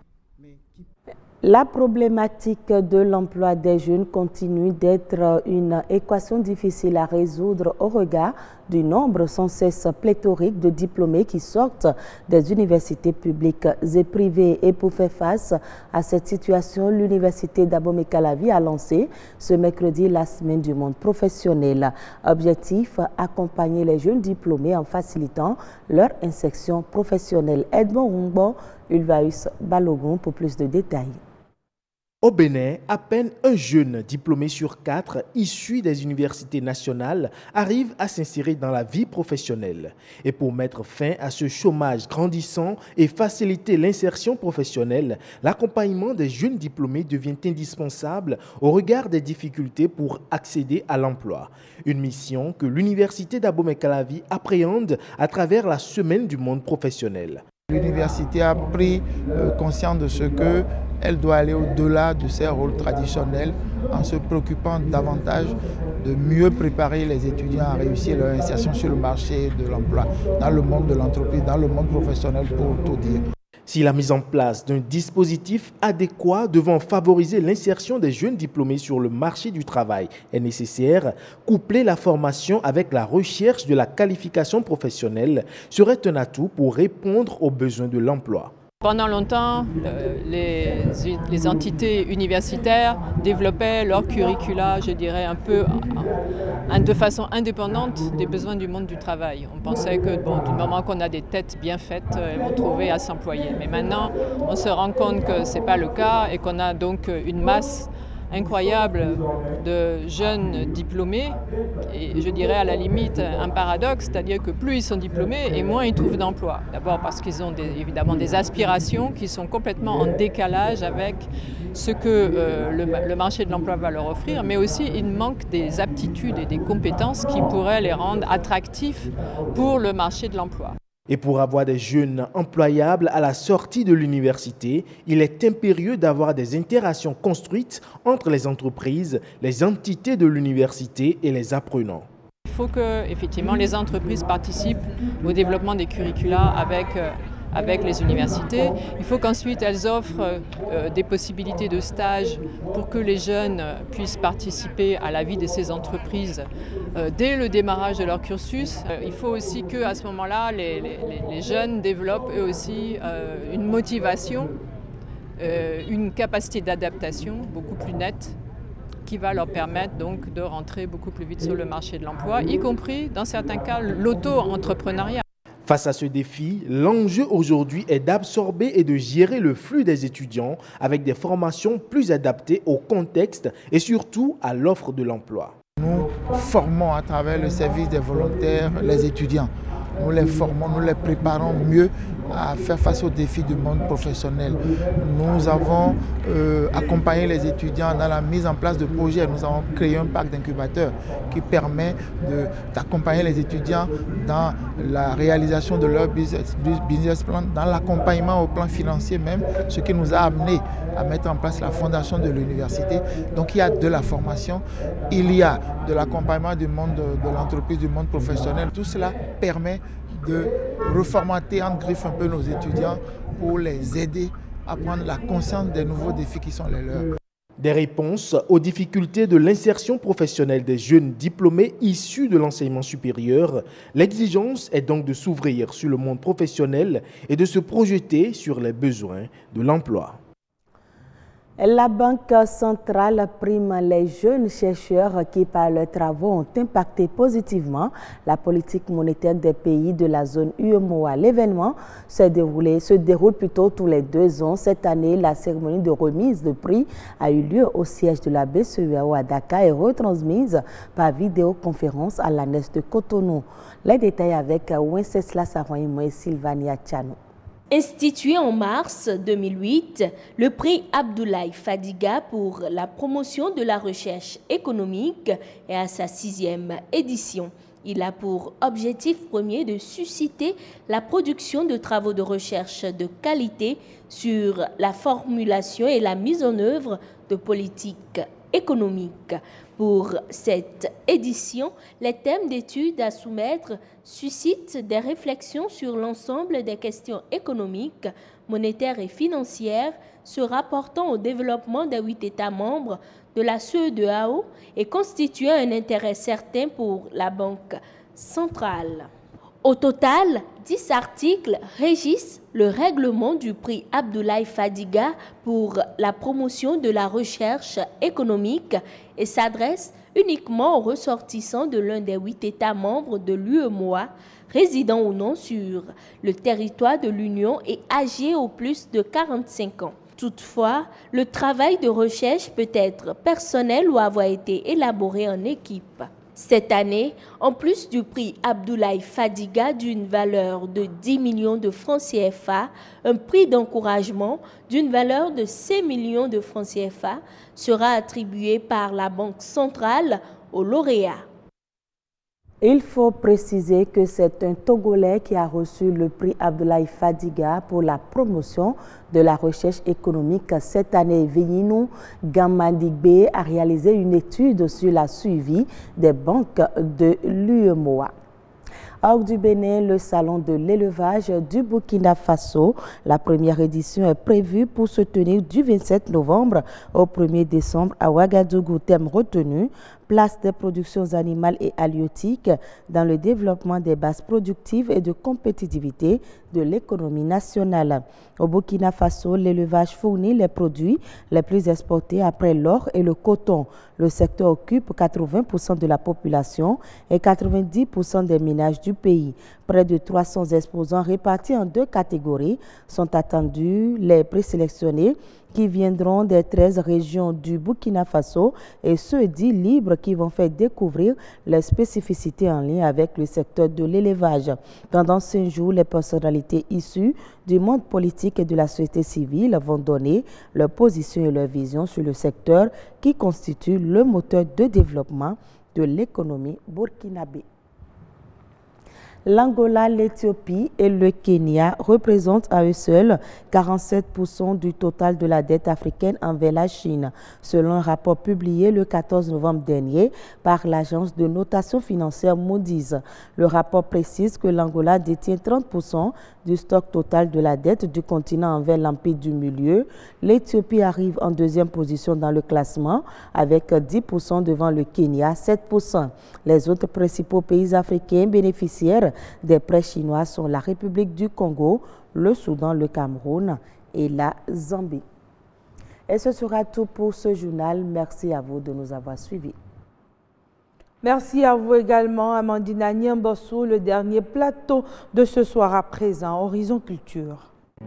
La problématique de l'emploi des jeunes continue d'être une équation difficile à résoudre au regard du nombre sans cesse pléthorique de diplômés qui sortent des universités publiques et privées. Et pour faire face à cette situation, l'université d'Abomey-Calavi a lancé ce mercredi la Semaine du monde professionnel. Objectif, accompagner les jeunes diplômés en facilitant leur insertion professionnelle. Edmond Rumbo, Ulvaeus Balogun pour plus de détails.
Au Bénin, à peine un jeune diplômé sur 4 issu des universités nationales arrive à s'insérer dans la vie professionnelle. Et pour mettre fin à ce chômage grandissant et faciliter l'insertion professionnelle, l'accompagnement des jeunes diplômés devient indispensable au regard des difficultés pour accéder à l'emploi. Une mission que l'université d'Abomey-Calavi appréhende à travers la Semaine du monde professionnel.
L'université a pris conscience de ce qu'elle doit aller au-delà de ses rôles traditionnels en se préoccupant davantage de mieux préparer les étudiants à réussir leur insertion sur le marché de l'emploi, dans le monde de l'entreprise, dans le monde professionnel pour tout dire.
Si la mise en place d'un dispositif adéquat devant favoriser l'insertion des jeunes diplômés sur le marché du travail est nécessaire, coupler la formation avec la recherche de la qualification professionnelle serait un atout pour répondre aux besoins de l'emploi.
Pendant longtemps, les entités universitaires développaient leur curricula, je dirais, un peu de façon indépendante des besoins du monde du travail. On pensait que du moment qu'on a des têtes bien faites, elles vont trouver à s'employer. Mais maintenant, on se rend compte que ce n'est pas le cas et qu'on a donc une masse incroyable de jeunes diplômés, et je dirais à la limite un paradoxe, c'est-à-dire que plus ils sont diplômés et moins ils trouvent d'emploi. D'abord parce qu'ils ont évidemment des aspirations qui sont complètement en décalage avec ce que le marché de l'emploi va leur offrir, mais aussi il manque des aptitudes et des compétences qui pourraient les rendre attractifs pour le marché de l'emploi.
Et pour avoir des jeunes employables à la sortie de l'université, il est impérieux d'avoir des interactions construites entre les entreprises, les entités de l'université et les apprenants.
Il faut que, effectivement, les entreprises participent au développement des curricula avec les universités. Il faut qu'ensuite elles offrent des possibilités de stage pour que les jeunes puissent participer à la vie de ces entreprises dès le démarrage de leur cursus. Il faut aussi qu'à ce moment-là, les jeunes développent eux aussi une motivation, une capacité d'adaptation beaucoup plus nette qui va leur permettre donc de rentrer beaucoup plus vite sur le marché de l'emploi, y compris dans certains cas l'auto-entrepreneuriat.
Face à ce défi, l'enjeu aujourd'hui est d'absorber et de gérer le flux des étudiants avec des formations plus adaptées au contexte et surtout à l'offre de l'emploi.
Nous formons à travers le service des volontaires les étudiants. Nous les formons, nous les préparons mieux à faire face aux défis du monde professionnel. Nous avons accompagné les étudiants dans la mise en place de projets. Nous avons créé un parc d'incubateurs qui permet d'accompagner les étudiants dans la réalisation de leur business plan, dans l'accompagnement au plan financier même, ce qui nous a amené à mettre en place la fondation de l'université. Donc il y a de la formation, il y a de l'accompagnement du monde de l'entreprise, du monde professionnel. Tout cela permet de reformater en griffe un peu nos étudiants pour les aider à prendre la conscience des nouveaux défis qui sont les leurs.
Des réponses aux difficultés de l'insertion professionnelle des jeunes diplômés issus de l'enseignement supérieur. L'exigence est donc de s'ouvrir sur le monde professionnel et de se projeter sur les besoins de l'emploi.
La Banque centrale prime les jeunes chercheurs qui, par leurs travaux, ont impacté positivement la politique monétaire des pays de la zone UEMOA. L'événement se déroule plutôt tous les 2 ans. Cette année, la cérémonie de remise de prix a eu lieu au siège de la BCEAO à Dakar et retransmise par vidéoconférence à l'ANES de Cotonou. Les détails avec Wenceslas Saroimo et Sylvania Tchano.
Institué en mars 2008, le prix Abdoulaye Fadiga pour la promotion de la recherche économique est à sa 6e édition. Il a pour objectif premier de susciter la production de travaux de recherche de qualité sur la formulation et la mise en œuvre de politiques économiques. Pour cette édition, les thèmes d'études à soumettre suscitent des réflexions sur l'ensemble des questions économiques, monétaires et financières se rapportant au développement des 8 États membres de la CEDEAO et constituant un intérêt certain pour la Banque centrale. Au total, 10 articles régissent le règlement du prix Abdoulaye Fadiga pour la promotion de la recherche économique et s'adressent uniquement aux ressortissants de l'un des 8 États membres de l'UEMOA, résidant ou non sur le territoire de l'Union et âgés au plus de 45 ans. Toutefois, le travail de recherche peut être personnel ou avoir été élaboré en équipe. Cette année, en plus du prix Abdoulaye Fadiga d'une valeur de 10 millions de francs CFA, un prix d'encouragement d'une valeur de 5 millions de francs CFA sera attribué par la Banque centrale aux lauréats.
Il faut préciser que c'est un Togolais qui a reçu le prix Abdoulaye Fadiga pour la promotion de la recherche économique cette année. Véninou Gamadigbe a réalisé une étude sur la suivi des banques de l'UEMOA. Hors du Bénin, le salon de l'élevage du Burkina Faso. La première édition est prévue pour se tenir du 27 novembre au 1er décembre à Ouagadougou. Thème retenu, place des productions animales et halieutiques dans le développement des bases productives et de compétitivité de l'économie nationale. Au Burkina Faso, l'élevage fournit les produits les plus exportés après l'or et le coton. Le secteur occupe 80% de la population et 90% des ménages du pays. Près de 300 exposants répartis en 2 catégories sont attendus. Les présélectionnés qui viendront des 13 régions du Burkina Faso et ceux dits libres qui vont faire découvrir les spécificités en lien avec le secteur de l'élevage. Pendant 5 jours, les personnalités issues du monde politique et de la société civile vont donner leur position et leur vision sur le secteur qui constitue le moteur de développement de l'économie burkinabé. L'Angola, l'Éthiopie et le Kenya représentent à eux seuls 47% du total de la dette africaine envers la Chine, selon un rapport publié le 14 novembre dernier par l'agence de notation financière Moody's. Le rapport précise que l'Angola détient 30% du stock total de la dette du continent envers l'Empire du Milieu. L'Éthiopie arrive en 2e position dans le classement avec 10% devant le Kenya, 7%. Les autres principaux pays africains bénéficiaires des prêts chinois sont la République du Congo, le Soudan, le Cameroun et la Zambie. Et ce sera tout pour ce journal. Merci à vous de nous avoir suivis.
Merci à vous également, Amandine Niambossou. Le dernier plateau de ce soir à présent, Horizon Culture.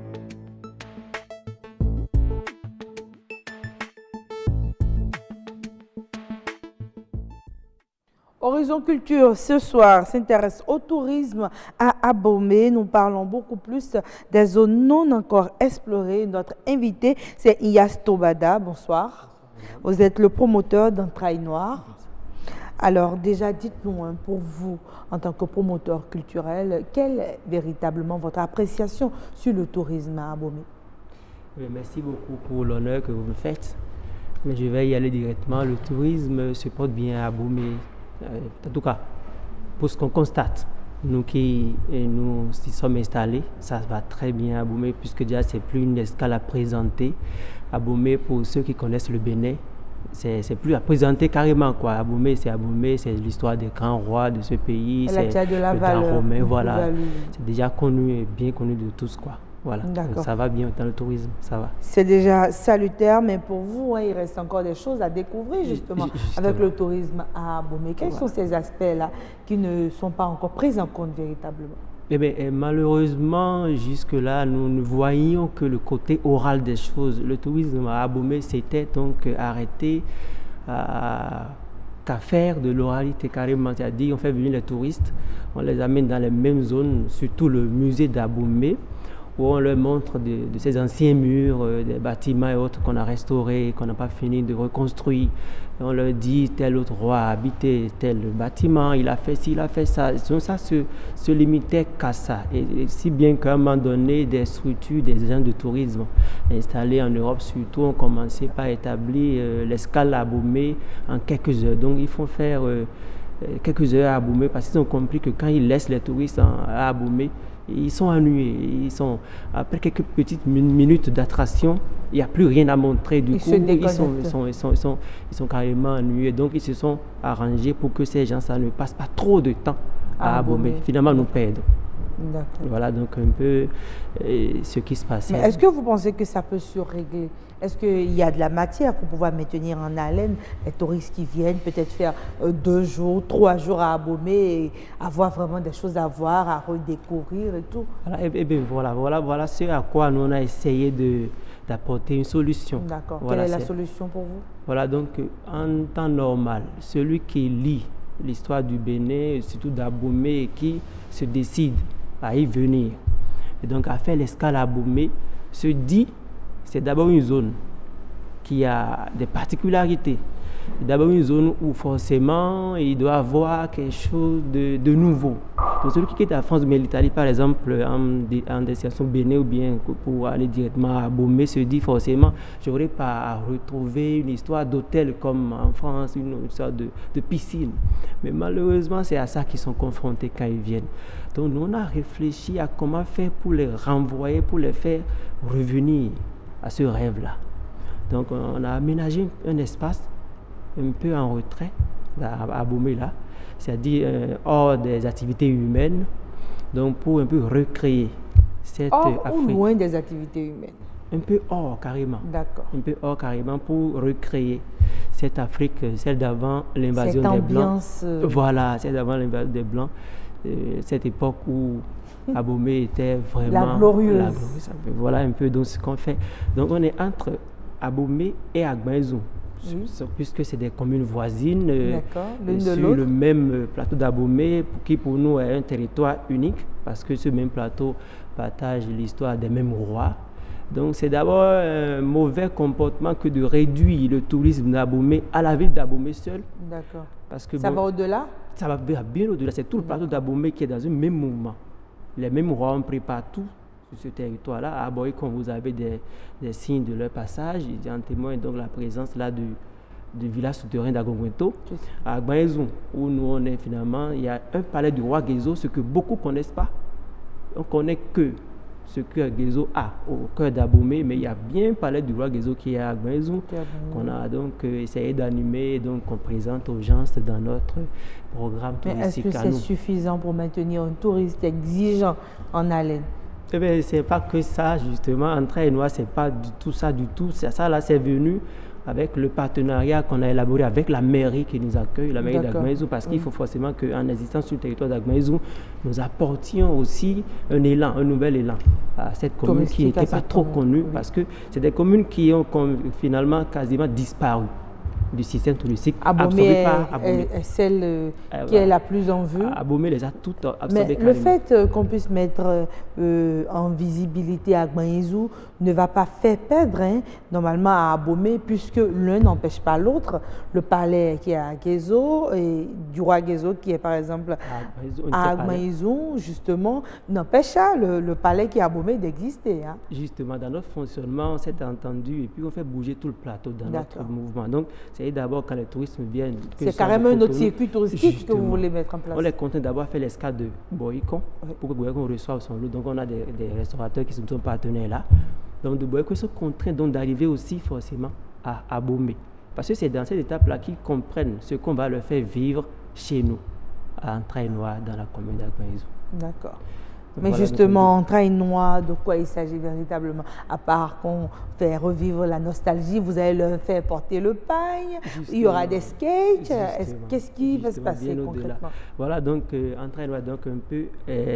Horizon Culture, ce soir, s'intéresse au tourisme à Abomey. Nous parlons beaucoup plus des zones non encore explorées. Notre invité, c'est Iyas Tobada. Bonsoir. Vous êtes le promoteur d'Entrailles Noires. Alors déjà, dites-nous, pour vous, en tant que promoteur culturel, quelle est véritablement votre appréciation sur le tourisme à Abomey?
Merci beaucoup pour l'honneur que vous me faites. Mais je vais y aller directement. Le tourisme se porte bien à Abomey. En tout cas, pour ce qu'on constate, nous qui nous y sommes installés, ça va très bien à Abomey, puisque déjà c'est plus une escale à présenter. Abomey, pour ceux qui connaissent le Bénin, c'est plus à présenter carrément, quoi. Abomey, c'est l'histoire des grands rois de ce pays, c'est le grand romain, voilà. C'est déjà connu et bien connu de tous, quoi. Voilà, donc ça va bien dans le tourisme, ça va.
C'est déjà salutaire, mais pour vous, il reste encore des choses à découvrir justement. Avec le tourisme à Abomey. Quels sont ces aspects-là qui ne sont pas encore pris en compte véritablement?
Eh bien, malheureusement, jusque-là, nous ne voyions que le côté oral des choses. Le tourisme à Abomey s'était donc arrêté qu'à faire de l'oralité carrément. C'est-à-dire, on fait venir les touristes, on les amène dans les mêmes zones, surtout le musée d'Abomey, où on leur montre de ces anciens murs, des bâtiments et autres qu'on a restaurés, qu'on n'a pas fini de reconstruire. Et on leur dit tel autre roi a habité tel bâtiment, il a fait ci, il a fait ça. Donc ça se limitait qu'à ça. Et si bien qu'à un moment donné, des structures, des agents de tourisme installés en Europe surtout ont commencé par établir l'escale à Abomey en quelques heures. Donc il faut faire quelques heures à Abomey parce qu'ils ont compris que quand ils laissent les touristes à Abomey, ils sont ennuyés. Après quelques petites minutes d'attraction, il n'y a plus rien à montrer. Du coup, ils sont carrément ennuyés. Donc, ils se sont arrangés pour que ces gens ne passent pas trop de temps à Abomey. Finalement, nous perdons. Voilà donc un peu ce qui se passe.
Mais est-ce que vous pensez que ça peut se régler? Est-ce qu'il y a de la matière pour pouvoir maintenir en haleine les touristes qui viennent, peut-être faire 2 jours, 3 jours à Abomey et avoir vraiment des choses à voir, à redécouvrir et tout?
Voilà ce à quoi nous on a essayé d'apporter une solution.
D'accord. Quelle est la solution pour vous?
Voilà, donc en temps normal, celui qui lit l'histoire du Bénin, surtout d'Abomey, qui se décide à y venir, et donc à faire l'escale à Abomey, se dit c'est d'abord une zone qui a des particularités. D'abord une zone où forcément il doit avoir quelque chose de nouveau. Donc celui qui quitte la France mais l'Italie par exemple en destination Bénin ou bien pour aller directement à Abomey se dit forcément je n'aurai pas à retrouver une histoire d'hôtel comme en France, une histoire de piscine. Mais malheureusement c'est à ça qu'ils sont confrontés quand ils viennent. Donc nous on a réfléchi à comment faire pour les renvoyer, pour les faire revenir à ce rêve-là. Donc on a aménagé un espace un peu en retrait à Abomey là, c'est-à-dire hors des activités humaines, donc pour un peu recréer cette Afrique.
Ou loin des activités humaines?
Un peu hors carrément.
D'accord.
Un peu hors carrément pour recréer cette Afrique, celle d'avant l'invasion des Blancs. Voilà, celle d'avant l'invasion des Blancs, cette époque où Abomey était vraiment
la glorieuse.
Voilà un peu donc ce qu'on fait. Donc on est entre Abomey et Agbenzoum. Puisque c'est des communes voisines sur le même plateau d'Abomey qui pour nous est un territoire unique parce que ce même plateau partage l'histoire des mêmes rois. Donc c'est d'abord un mauvais comportement que de réduire le tourisme d'Abomey à la ville d'Abomey seule.
D'accord.
Parce que
ça va au-delà?
Ça va bien au-delà. C'est tout le plateau d'Abomey qui est dans un même mouvement. Les mêmes rois ont pris partout sur ce territoire-là. À Aboy, quand vous avez des signes de leur passage, ils en témoignent donc la présence là du village souterrain d'Agongwento. À Agbenzoum, où nous on est finalement, il y a un palais du roi Guézo, ce que beaucoup ne connaissent pas. On ne connaît que ce que Guézo a au cœur d'Abomey, mais il y a bien un palais du roi Guézo qui est à Agbenzoum, qu'on a donc essayé d'animer, donc qu'on présente aux gens dans notre programme touristique.
Mais est-ce que c'est suffisant pour maintenir un touriste exigeant en haleine?
Eh bien, c'est pas que ça, justement. Entrailles Noires, c'est pas du tout ça, du tout. Ça, là, c'est venu avec le partenariat qu'on a élaboré avec la mairie qui nous accueille, la mairie d'Agbenzoum, parce qu'il faut forcément qu'en existant sur le territoire d'Agbenzoum, nous apportions aussi un élan, un nouvel élan à cette commune qui n'était pas trop connue, parce que c'est des communes qui ont finalement quasiment disparu du système touristique.
Abomey est celle qui est la plus en vue.
Abomey les a toutes absorbées.
Mais le fait qu'on puisse mettre en visibilité Agbenzoum ne va pas faire perdre normalement à Abomey, puisque l'un n'empêche pas l'autre. Le palais qui est à Guézo et du roi Guézo qui est par exemple à Agbenzoum, justement, n'empêche pas le palais qui est à Abomey d'exister.
Justement, dans notre fonctionnement, on s'est entendu et puis on fait bouger tout le plateau dans notre mouvement. Donc, c'est d'abord quand les touristes viennent.
C'est carrément un autre circuit touristique que vous voulez mettre en place.
On les compte d'abord faire l'escale de Boycon pour que Boycon reçoive son lot. Donc on a des restaurateurs qui sont partenaires là. Donc de Boycon sont contraints d'arriver aussi forcément à Abomey. Parce que c'est dans cette étape-là qu'ils comprennent ce qu'on va leur faire vivre chez nous, à Entrailles Noires, dans la commune d'Agbenzoum.
D'accord. Mais voilà, justement, Entrailles Noires, de quoi il s'agit véritablement? À part qu'on fait revivre la nostalgie, vous allez leur faire porter le pagne, il y aura des sketchs. Qu'est-ce qui va se passer concrètement?
Voilà, donc Entrailles Noires, donc un peu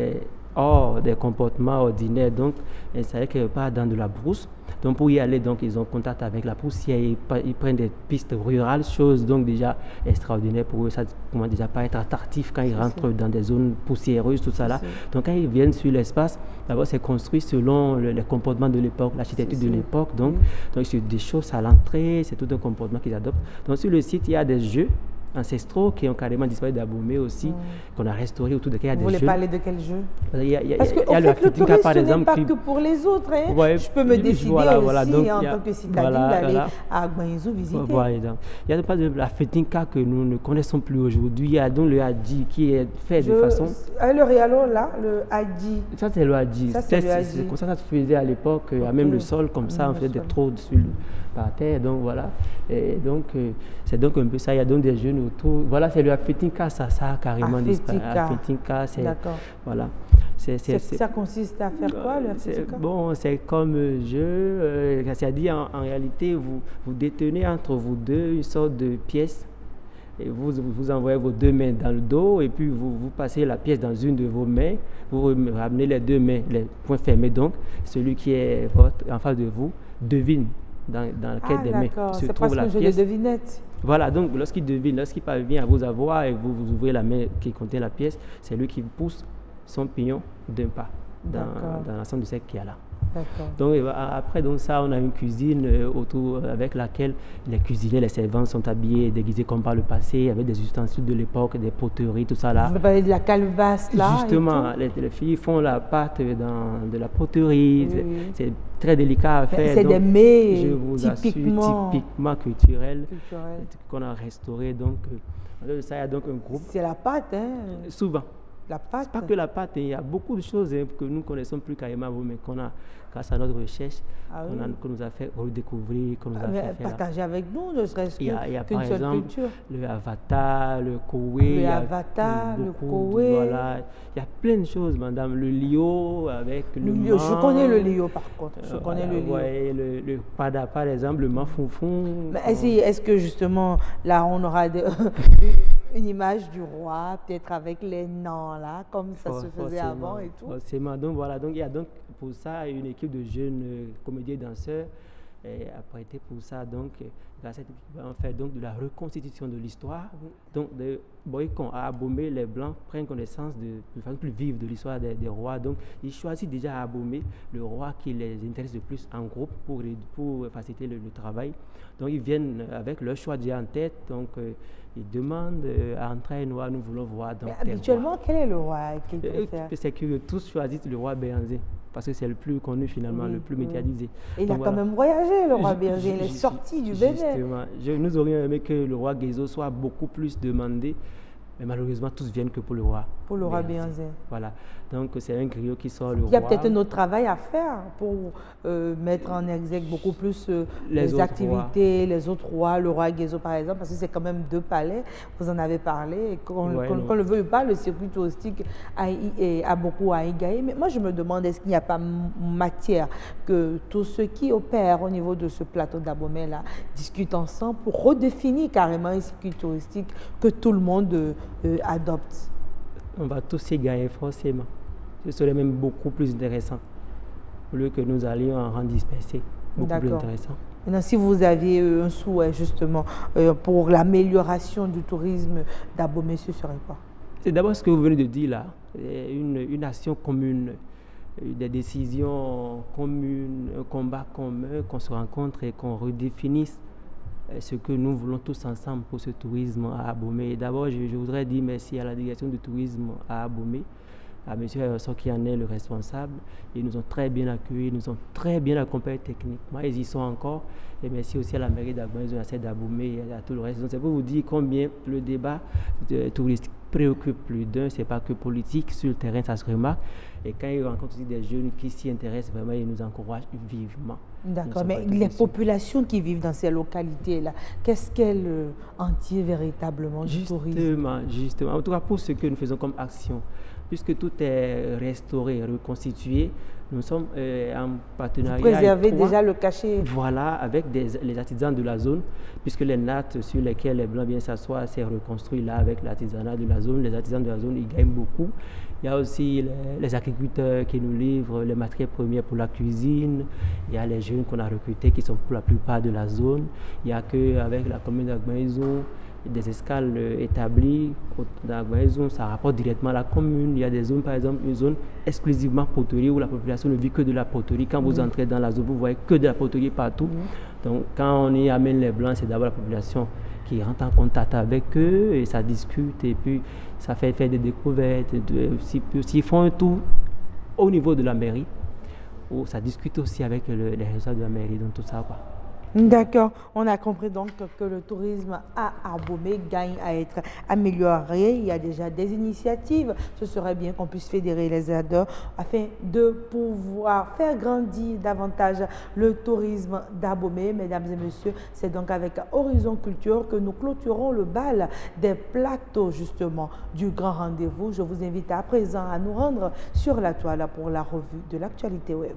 hors des comportements ordinaires, donc installés quelque part dans de la brousse. Donc pour y aller, donc ils ont contact avec la poussière, ils prennent des pistes rurales, chose donc déjà extraordinaire pour eux. Ça comment déjà pas être attractif quand ils rentrent dans des zones poussiéreuses, tout ça là. Donc quand ils viennent sur l'espace, d'abord c'est construit selon les comportements de l'époque, l'architecture de l'époque. Donc c'est des choses à l'entrée, c'est tout un comportement qu'ils adoptent. Donc sur le site, il y a des jeux ancestraux qui ont carrément disparu d'Abomey aussi, qu'on a restauré autour desquels il y a des jeux.
Vous voulez parler de quels jeux?
Parce que le tourisme,
par exemple, n'est pas que pour les autres. Je peux me décider aussi en tant que citadine d'aller à Agbenzoum visiter.
Il y a par exemple la Fetinka que nous ne connaissons plus aujourd'hui. Il y a donc le Hadji qui est fait de façon...
Le Rialo là, le Hadji.
Ça c'est le Hadji. C'est comme ça se faisait à l'époque, même le sol comme ça, on faisait des trous par terre. Donc voilà. Et donc c'est donc un peu ça. Il y a donc des jeux autour. Voilà, c'est le Afetinka, ça a carrément disparu. Afetinka, c'est... Voilà.
Ça consiste à faire quoi, le Afetinka?
Bon, c'est comme jeu. C'est-à-dire, en réalité, vous détenez entre vous deux une sorte de pièce. Et vous envoyez vos deux mains dans le dos et puis vous passez la pièce dans une de vos mains. Vous ramenez les deux mains, les poings fermés. Donc, celui qui est en face de vous devine dans laquelle des mains se trouve la pièce. C'est presque un jeu de devinette. Voilà, donc lorsqu'il devine, lorsqu'il parvient à vous avoir et vous ouvrez la main qui contient la pièce, c'est lui qui pousse son pignon d'un pas dans l'ensemble de ce qu'il y a là. Donc après donc ça, on a une cuisine autour avec laquelle les cuisiniers, les servantes sont habillés, déguisés comme par le passé, avec des ustensiles de l'époque, des poteries, tout ça là.
Vous parlez de la calebasse là.
Justement, les filles font la pâte de la poterie. C'est très délicat à faire.
C'est des mets
je vous
typiquement
culturels qu'on a restaurés. Donc, ça, il y a donc un groupe.
C'est la pâte, hein?
Souvent.
La pâte.
C'est pas que la pâte, il y a beaucoup de choses que nous connaissons plus carrément, mais qu'on a, grâce à notre recherche, qu'on nous a fait redécouvrir, qu'on nous a fait faire.
Partagez avec nous, ne serait-ce
qu'une seule
culture.
Le avatar, le koué.
Le avatar, le koué.
Voilà, il y a plein de choses, madame. Le liot avec le
liot. Je connais le liot, par contre. Je connais le liot.
Ouais, le pada, par exemple, le mafoufou.
Est-ce que justement, là, on aura une image du roi, peut-être avec les noms là, comme ça se faisait avant et tout.
Forcément. Donc voilà, donc il y a donc pour ça une équipe de jeunes comédiens et danseurs apprêtés pour ça. Donc dans cette équipe, on fait donc de la reconstitution de l'histoire. Donc de Boycon à Abomey, les Blancs prennent connaissance de façon plus vive de l'histoire des rois. Donc ils choisissent déjà à Abomey le roi qui les intéresse le plus en groupe pour faciliter le travail. Donc ils viennent avec leur choix déjà en tête. Donc ils demandent à entrer nous voulons voir. Donc,
habituellement, quel est le roi qu'ils préfèrent?
C'est que tous choisissent le roi Béhanzin, parce que c'est le plus connu finalement, le plus médiatisé.
Et il a quand même voyagé, le roi Béhanzin, il est sorti du Bénin.
Justement, nous aurions aimé que le roi Guézo soit beaucoup plus demandé, mais malheureusement, tous viennent que pour le roi.
Pour le roi Béhanzin.
Voilà. Donc, c'est un griot qui sort le roi.
Il y a peut-être un autre travail à faire pour mettre en exergue beaucoup plus les activités, les autres rois, le roi Guézo par exemple, parce que c'est quand même 2 palais, vous en avez parlé, et qu'on le veuille pas, le circuit touristique a beaucoup à y gagner. Mais moi, je me demande, est-ce qu'il n'y a pas matière que tous ceux qui opèrent au niveau de ce plateau d'Abomey-là discutent ensemble pour redéfinir carrément un circuit touristique que tout le monde adopte?
On va tous y gagner forcément. Ce serait même beaucoup plus intéressant au lieu que nous allions en rang dispersé. Beaucoup plus intéressant.
Maintenant, si vous aviez un souhait justement pour l'amélioration du tourisme d'Abomey, ce serait quoi?
C'est d'abord ce que vous venez de dire là, une action commune, des décisions communes, un combat commun, qu'on se rencontre et qu'on redéfinisse ce que nous voulons tous ensemble pour ce tourisme à Abomey. D'abord, je voudrais dire merci à la délégation du tourisme à Abomey, à M. Ayosson qui en est le responsable. Ils nous ont très bien accueillis, ils nous ont très bien accompagnés techniquement, ils y sont encore. Et merci aussi à la mairie d'Abomey, à celle d'Abomey et à tout le reste. Donc, c'est pour vous dire combien le débat touristique préoccupe plus d'un. Ce n'est pas que politique, sur le terrain ça se remarque. Et quand ils rencontrent aussi des jeunes qui s'y intéressent vraiment, ils nous encouragent vivement.
D'accord, mais les populations qui vivent dans ces localités-là, qu'est-ce qu'elles en tirent véritablement du tourisme?
Justement. En tout cas, pour ce que nous faisons comme action, puisque tout est restauré, reconstitué, nous sommes en partenariat.
Vous préservez déjà le cachet.
Voilà, avec les artisans de la zone, puisque les nattes sur lesquelles les Blancs viennent s'asseoir, c'est reconstruit là avec l'artisanat de la zone. Les artisans de la zone, ils gagnent beaucoup. Il y a aussi les agriculteurs qui nous livrent les matières premières pour la cuisine. Il y a les jeunes qu'on a recrutés qui sont pour la plupart de la zone. Il n'y a qu'avec la commune d'Agmaïzou, des escales établies d'Agmaïzou, ça rapporte directement à la commune. Il y a des zones, par exemple, une zone exclusivement poterie où la population ne vit que de la poterie. Quand vous entrez dans la zone, vous voyez que de la poterie partout. Donc, quand on y amène les Blancs, c'est d'abord la population qui rentre en contact avec eux et ça discute et puis ça fait faire des découvertes. S'ils font un tour au niveau de la mairie, où ça discute aussi avec les responsables de la mairie, donc tout ça, quoi.
D'accord, on a compris donc que le tourisme à Abomey gagne à être amélioré. Il y a déjà des initiatives. Ce serait bien qu'on puisse fédérer les aideurs afin de pouvoir faire grandir davantage le tourisme d'Abomey. Mesdames et messieurs, c'est donc avec Horizon Culture que nous clôturons le bal des plateaux justement du grand rendez-vous. Je vous invite à présent à nous rendre sur la toile pour la revue de l'actualité web.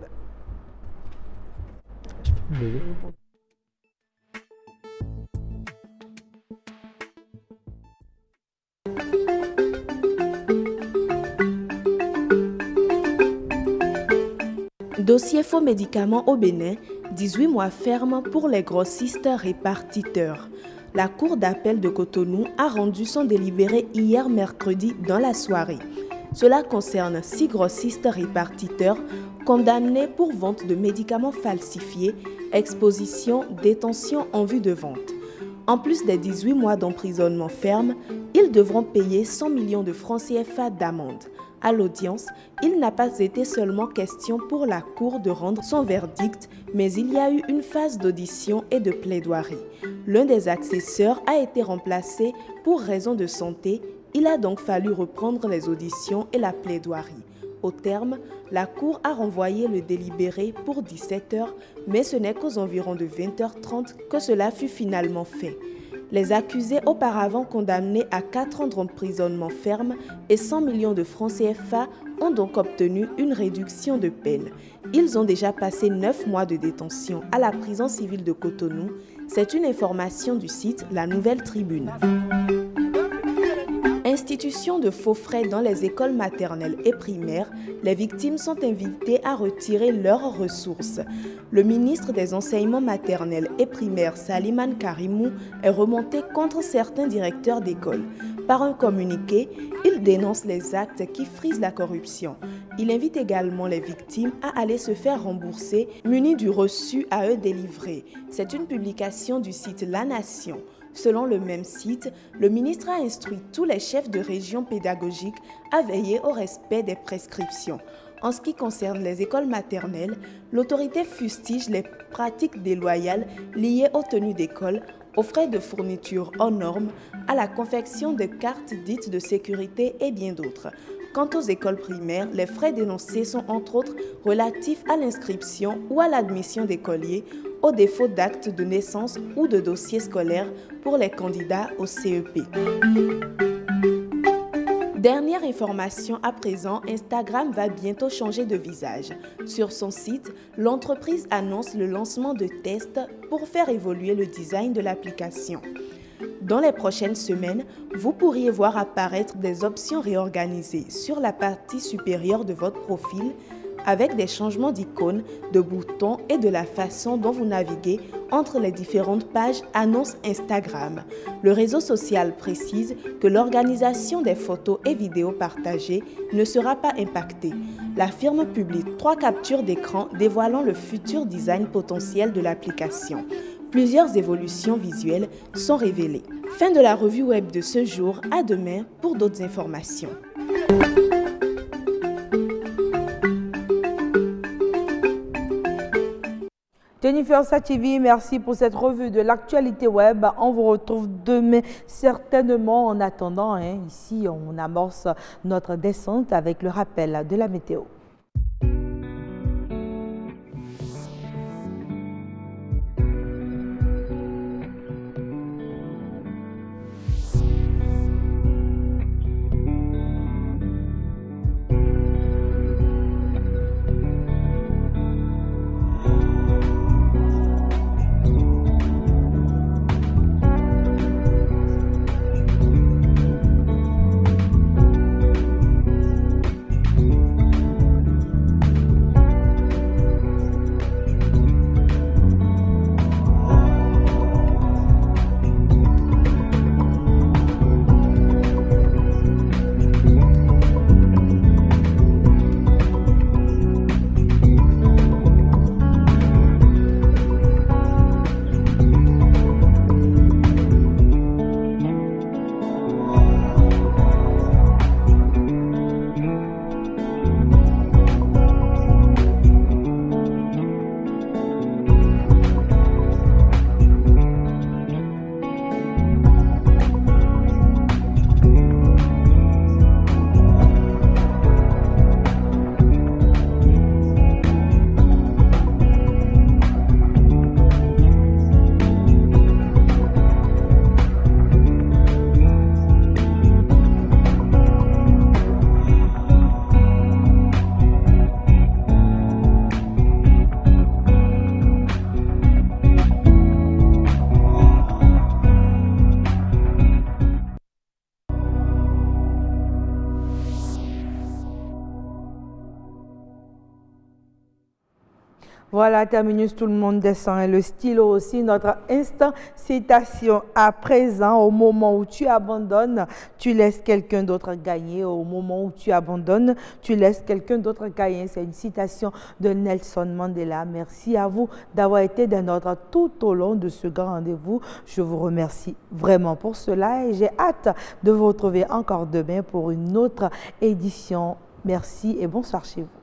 Dossier faux médicaments au Bénin, 18 mois ferme pour les grossistes répartiteurs. La Cour d'appel de Cotonou a rendu son délibéré hier mercredi dans la soirée. Cela concerne 6 grossistes répartiteurs condamnés pour vente de médicaments falsifiés, exposition, détention en vue de vente. En plus des 18 mois d'emprisonnement ferme, ils devront payer 100 millions de francs CFA d'amende. À l'audience, il n'a pas été seulement question pour la Cour de rendre son verdict, mais il y a eu une phase d'audition et de plaidoirie. L'un des accesseurs a été remplacé pour raison de santé. Il a donc fallu reprendre les auditions et la plaidoirie. Au terme, la Cour a renvoyé le délibéré pour 17h, mais ce n'est qu'aux environs de 20h30 que cela fut finalement fait. Les accusés auparavant condamnés à 4 ans d'emprisonnement ferme et 100 millions de francs CFA ont donc obtenu une réduction de peine. Ils ont déjà passé 9 mois de détention à la prison civile de Cotonou. C'est une information du site La Nouvelle Tribune. Institution de faux frais dans les écoles maternelles et primaires, les victimes sont invitées à retirer leurs ressources. Le ministre des Enseignements maternels et primaires, Saliman Karimou, est remonté contre certains directeurs d'école. Par un communiqué, il dénonce les actes qui frisent la corruption. Il invite également les victimes à aller se faire rembourser, munis du reçu à eux délivré. C'est une publication du site La Nation. Selon le même site, le ministre a instruit tous les chefs de région pédagogiques à veiller au respect des prescriptions. En ce qui concerne les écoles maternelles, l'autorité fustige les pratiques déloyales liées aux tenues d'école, aux frais de fourniture hors normes, à la confection de cartes dites de sécurité et bien d'autres. Quant aux écoles primaires, les frais dénoncés sont entre autres relatifs à l'inscription ou à l'admission d'écoliers, au défaut d'acte de naissance ou de dossier scolaire pour les candidats au CEP. Dernière information à présent, Instagram va bientôt changer de visage. Sur son site, l'entreprise annonce le lancement de tests pour faire évoluer le design de l'application. Dans les prochaines semaines, vous pourriez voir apparaître des options réorganisées sur la partie supérieure de votre profil avec des changements d'icônes, de boutons et de la façon dont vous naviguez entre les différentes pages annonce Instagram. Le réseau social précise que l'organisation des photos et vidéos partagées ne sera pas impactée. La firme publie 3 captures d'écran dévoilant le futur design potentiel de l'application. Plusieurs évolutions visuelles sont révélées. Fin de la revue web de ce jour. À demain pour d'autres informations.
Jennifer Sachivi, merci pour cette revue de l'actualité web. On vous retrouve demain certainement. En attendant, ici, on amorce notre descente avec le rappel de la météo. Voilà, terminus, tout le monde descend et le stylo aussi. Notre instant citation à présent, au moment où tu abandonnes, tu laisses quelqu'un d'autre gagner. Au moment où tu abandonnes, tu laisses quelqu'un d'autre gagner. C'est une citation de Nelson Mandela. Merci à vous d'avoir été des nôtres tout au long de ce grand rendez-vous. Je vous remercie vraiment pour cela et j'ai hâte de vous retrouver encore demain pour une autre édition. Merci et bonsoir chez vous.